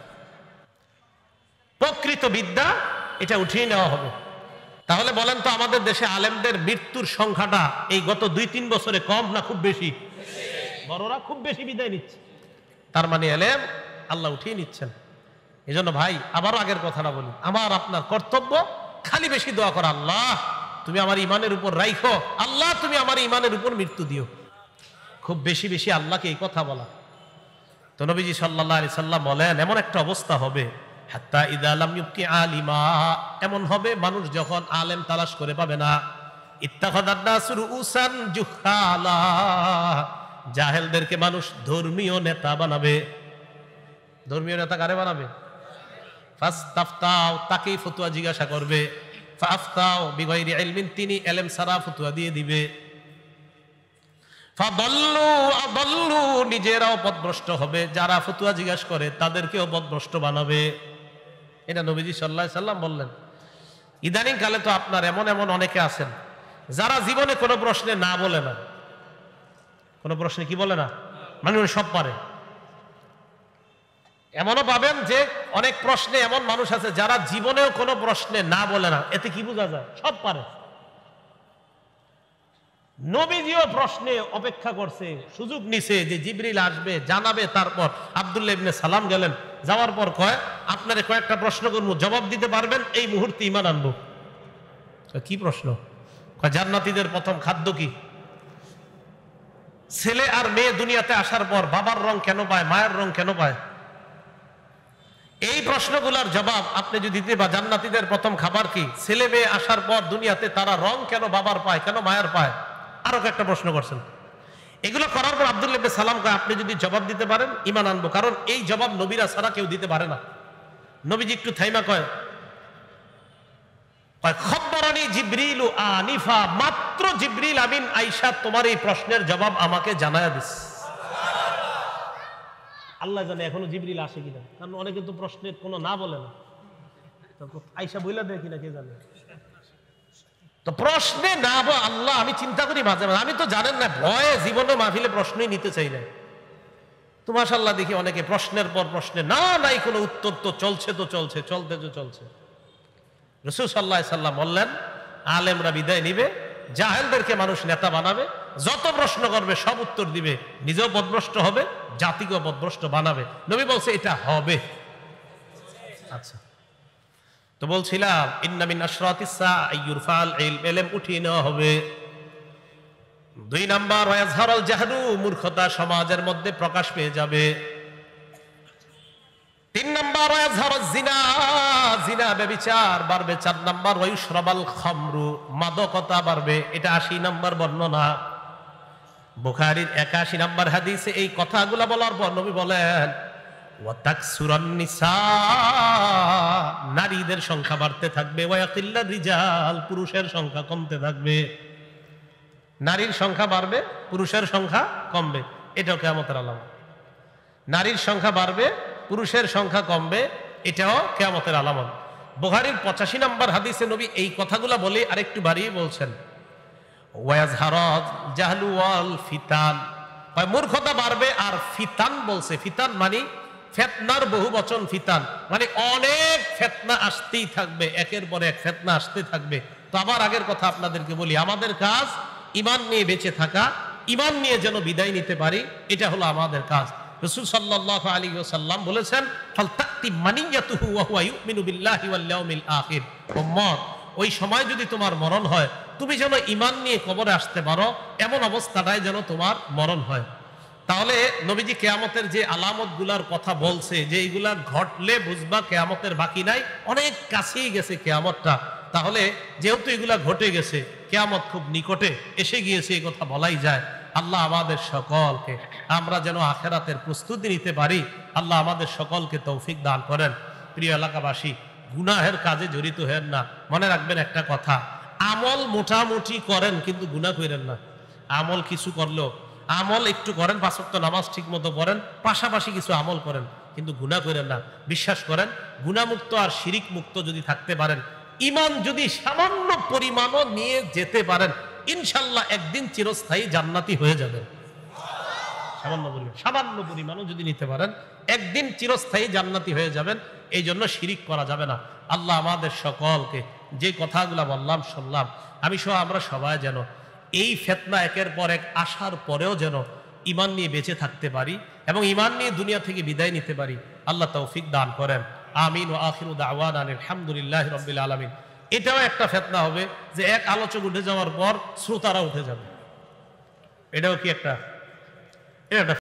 প্রকৃত বিদ্যা এটা উঠিয়ে নেওয়া হবে। তাহলে বলেন তো আমাদের দেশে আলেমদের মৃত্যুর সংখ্যাটা এই গত 2-3 বছরে কম না খুব বেশি? বড়রা খুব বেশি বিদায় নিচ্ছে, তার মানে এলেম আল্লাহ উঠিয়ে নিচ্ছেন। এই জন্য ভাই আবারও আগের কথাটা বলি, আমার আপনার কর্তব্য খালি বেশি দোয়া করা, আল্লাহ তুমি আমার ইমানের উপর রাইখো, আল্লাহ তুমি আমার ইমানের উপর মৃত্যু দিও। খুব বেশি বেশি আল্লাহকে এই কথা বলা। তো নবীজি সাল্লাল্লাহু আলাইহি সাল্লাম বলেন এমন একটা অবস্থা হবে, হাত্তা ইযা লাম ইউকি আলিমা, এমন হবে মানুষ যখন আলেম তালাশ করে পাবে না, ইত্তাখাযান নাসু রুউসান জুহালা, জাহেলদেরকে মানুষ ধর্মীয় নেতা বানাবে। ধর্মীয় নেতা কারে বানাবে? ফাস্তাফতাও, তাকেই ফতোয়া জিজ্ঞাসা করবে, ফাফতাও বিগাইরি ইলমিন, তিনি ইলম ছাড়া ফতোয়া দিয়ে দিবে। ফাদাল্লু আদাল্লু, নিজেরাও পথভ্রষ্ট হবে, যারা ফতোয়া জিজ্ঞাসা করে তাদেরকেও পথভ্রষ্ট বানাবে। এটা নবীজি সাল্লাল্লাহু আলাইহি সাল্লাম বললেন। ইদানিং কালে তো আপনার এমন এমন অনেকে আছেন যারা জীবনে কোনো প্রশ্নে না বলে না, কোনো প্রশ্নে কি বলে না, মানে সব পারে। এমনও পাবেন যে অনেক প্রশ্নে এমন মানুষ আছে যারা জীবনেও কোনো প্রশ্নে না বলে না, এতে কি বোঝা যায়? সব পারে। নবীজিও প্রশ্নে অপেক্ষা করছে, সুযোগ নিছে যে জিবরিল আসবে জানাবে। তারপর আব্দুল্লাহ ইবনে সালাম গেলেন, যাওয়ার পর কয় আপনারে কয়েকটা প্রশ্ন করবো, জবাব দিতে পারবেন এই মুহূর্তে ঈমান আনবো। কি প্রশ্ন? কয় জান্নাতীদের প্রথম খাদ্য কি? ছেলে আর মেয়ে দুনিয়াতে আসার পর বাবার রং কেন পায়, মায়ের রং কেন পায়? এই প্রশ্নগুলোর জবাব আপনি যদি দিতে, বা জান্নাতীদের প্রথম খাবার কি, ছেলে মেয়ে আসার পর দুনিয়াতে তারা রং কেন বাবার পায়, কেন মায়ের পায়, আরো একটা প্রশ্ন করছেন। এগুলো করার পর আব্দুল্লাহ ইবনে সালাম কয় আপনি যদি জবাব দিতে পারেন ঈমান আনবো, কারণ এই জবাব নবীরা ছাড়া কেউ দিতে পারে না। নবীজি একটু থাইমা কয় খবরানি জিবরিল আনিফা, মাত্র জিবরিল আমিন আয়েশা তোমার এই প্রশ্নের জবাব আমাকে জানায়া দিস। আল্লাহ জানে এখনো জিবরিল আসে কিনা, কারণ অনেকে তো প্রশ্নের কোনো না বলে না, আয়েশা বইলা দেয় কিনা কে জানে। তো প্রশ্নে না আল্লাহ, আমি চিন্তা করি মাঝে মাঝে, আমি তো জানেন না ভয়ে জীবনে মাহফিলে প্রশ্নই নিতে চাই না। তো মাশাআল্লাহ দেখি অনেকে প্রশ্নের পর প্রশ্নে না নাই কোনো উত্তর, তো চলছে তো চলছে, চলতে তো চলছে। রাসূল সাল্লাল্লাহু আলাইহি সাল্লাম বললেন আলেমরা বিদায় নিবে, জাহেলদেরকে মানুষ নেতা বানাবে, যত প্রশ্ন করবে সব উত্তর দিবে, নিজেও পথভ্রষ্ট হবে, জাতিকেও পথভ্রষ্ট বানাবে। নবী বলছে এটা হবে। আচ্ছা, তো বলছিলাম ইন্না মিন আশরাতিস সাআ আইয়ুরফাল ইলম, ইলম উঠিয়ে নেওয়া হবে। 2 নাম্বার ওয়াজহারুল জাহলু, মূর্খতা সমাজের মধ্যে প্রকাশ পেয়ে যাবে। 3 নাম্বার ওয়াজহারুজ জিনা, জিনা ব্যভিচার বাড়বে। 4 নাম্বার ওয়ায়ুশরাবাল খামরু, মাদকতা বাড়বে। এটা 80 নাম্বার বর্ণনা, বুখারীর 81 নাম্বার হাদিসে এই কথাগুলো বলার পর নবী বলেন ওয়াতাকসুরান নিসা, নারীদের সংখ্যা বাড়তে থাকবে। ওয়ায়াকিল্লার রিজাল, পুরুষের সংখ্যা কমতে থাকবে। নারীর সংখ্যা বাড়বে, পুরুষের সংখ্যা কমবে, এটাও কিয়ামতের আলামত। নারীর সংখ্যা বাড়বে, পুরুষের সংখ্যা কমবে, এটাও কিয়ামতের আলামত। বুখারীর 85 নাম্বার হাদিসে নবী এই কথাগুলো বলে আরেকটু বাড়িয়ে বলছেন ওয়াজহারাজ জাহলু ওয়াল ফিতান, মূর্খতা বাড়বে আর ফিতান বলছে। ফিতান মানে ফিতনার বহু বচন, ফিতান মানে অনেক ফিতনা আসতেই থাকবে, একের পর এক ফিতনা আসতে থাকবে। তো আবার আগের কথা আপনাদেরকে বলি, আমাদের কাজ ঈমান নিয়ে বেঁচে থাকা, ঈমান নিয়ে যেন বিদায় নিতে পারি, এটা হলো আমাদের কাজ। রাসূল সাল্লাল্লাহু আলাইহি ওয়াসাল্লাম বলেছেন ফালতাতি মানিয়াতুহু ওয়া হুয়া ইউমিনু বিল্লাহি ওয়াল ইয়াউমিল আখির, উম্মত ওই সময় যদি তোমার মরণ হয় তুমি যেন ঈমান নিয়ে কবরে আসতে পারো, এমন অবস্থাটাই যেন তোমার মরণ হয়। তাহলে নবীজি কিয়ামতের যে আলামতগুলার কথা বলছে, যে এইগুলা ঘটলে বুঝবা কিয়ামতের বাকি নাই, অনেক কাছেই গেছে কিয়ামতটা। তাহলে যেহেতু এগুলা ঘটে গেছে, কিয়ামত খুব নিকটে এসে গিয়েছে, এই কথা বলাই যায়। আল্লাহ আমাদের সকলকে, আমরা যেন আখেরাতের প্রস্তুতি নিতে পারি, আল্লাহ আমাদের সকলকে তৌফিক দান করেন। প্রিয় এলাকাবাসী, গুনাহের কাজে জড়িত হেন না। মনে রাখবেন একটা কথা, আমল মোটামুটি করেন কিন্তু গুনাহ করেন না। আমল কিছু করলেও, আমল একটু করেন, 5 ওয়াক্ত নামাজ ঠিক মতো পড়েন, পাশাপাশি কিছু আমল করেন, কিন্তু গুনাহ করেন না। বিশ্বাস করেন, গুনাহমুক্ত আর শিরিক মুক্ত যদি থাকতে পারেন, ঈমান যদি সামান্য পরিমাণও নিয়ে যেতে পারেন, ইনশাআল্লাহ একদিন চিরস্থায়ী জান্নাতি হয়ে যাবেন। সামান্য পরিমাণও যদি নিতে পারেন, একদিন চিরস্থায়ী জান্নাতি হয়ে যাবেন। এই জন্য শিরিক করা যাবে না। আল্লাহ আমাদের সকলকে যে কথাগুলো বললাম শুনলাম, আমি সহ আমরা সবাই যেন এই ফিতনা একের পর এক আসার পরেও যেন ঈমান নিয়ে বেঁচে থাকতে পারি এবং ঈমান নিয়ে দুনিয়া থেকে বিদায় নিতে পারি। আল্লাহ তৌফিক দান করেন। আমিন ওয়া আখিরু দাওয়ানা আলহামদুলিল্লাহি রাব্বিল আলামিন। এটাও একটা ফিতনা হবে যে এক আলোচক উঠে যাওয়ার পর শ্রোতারা উঠে যাবে। এটাও কি একটা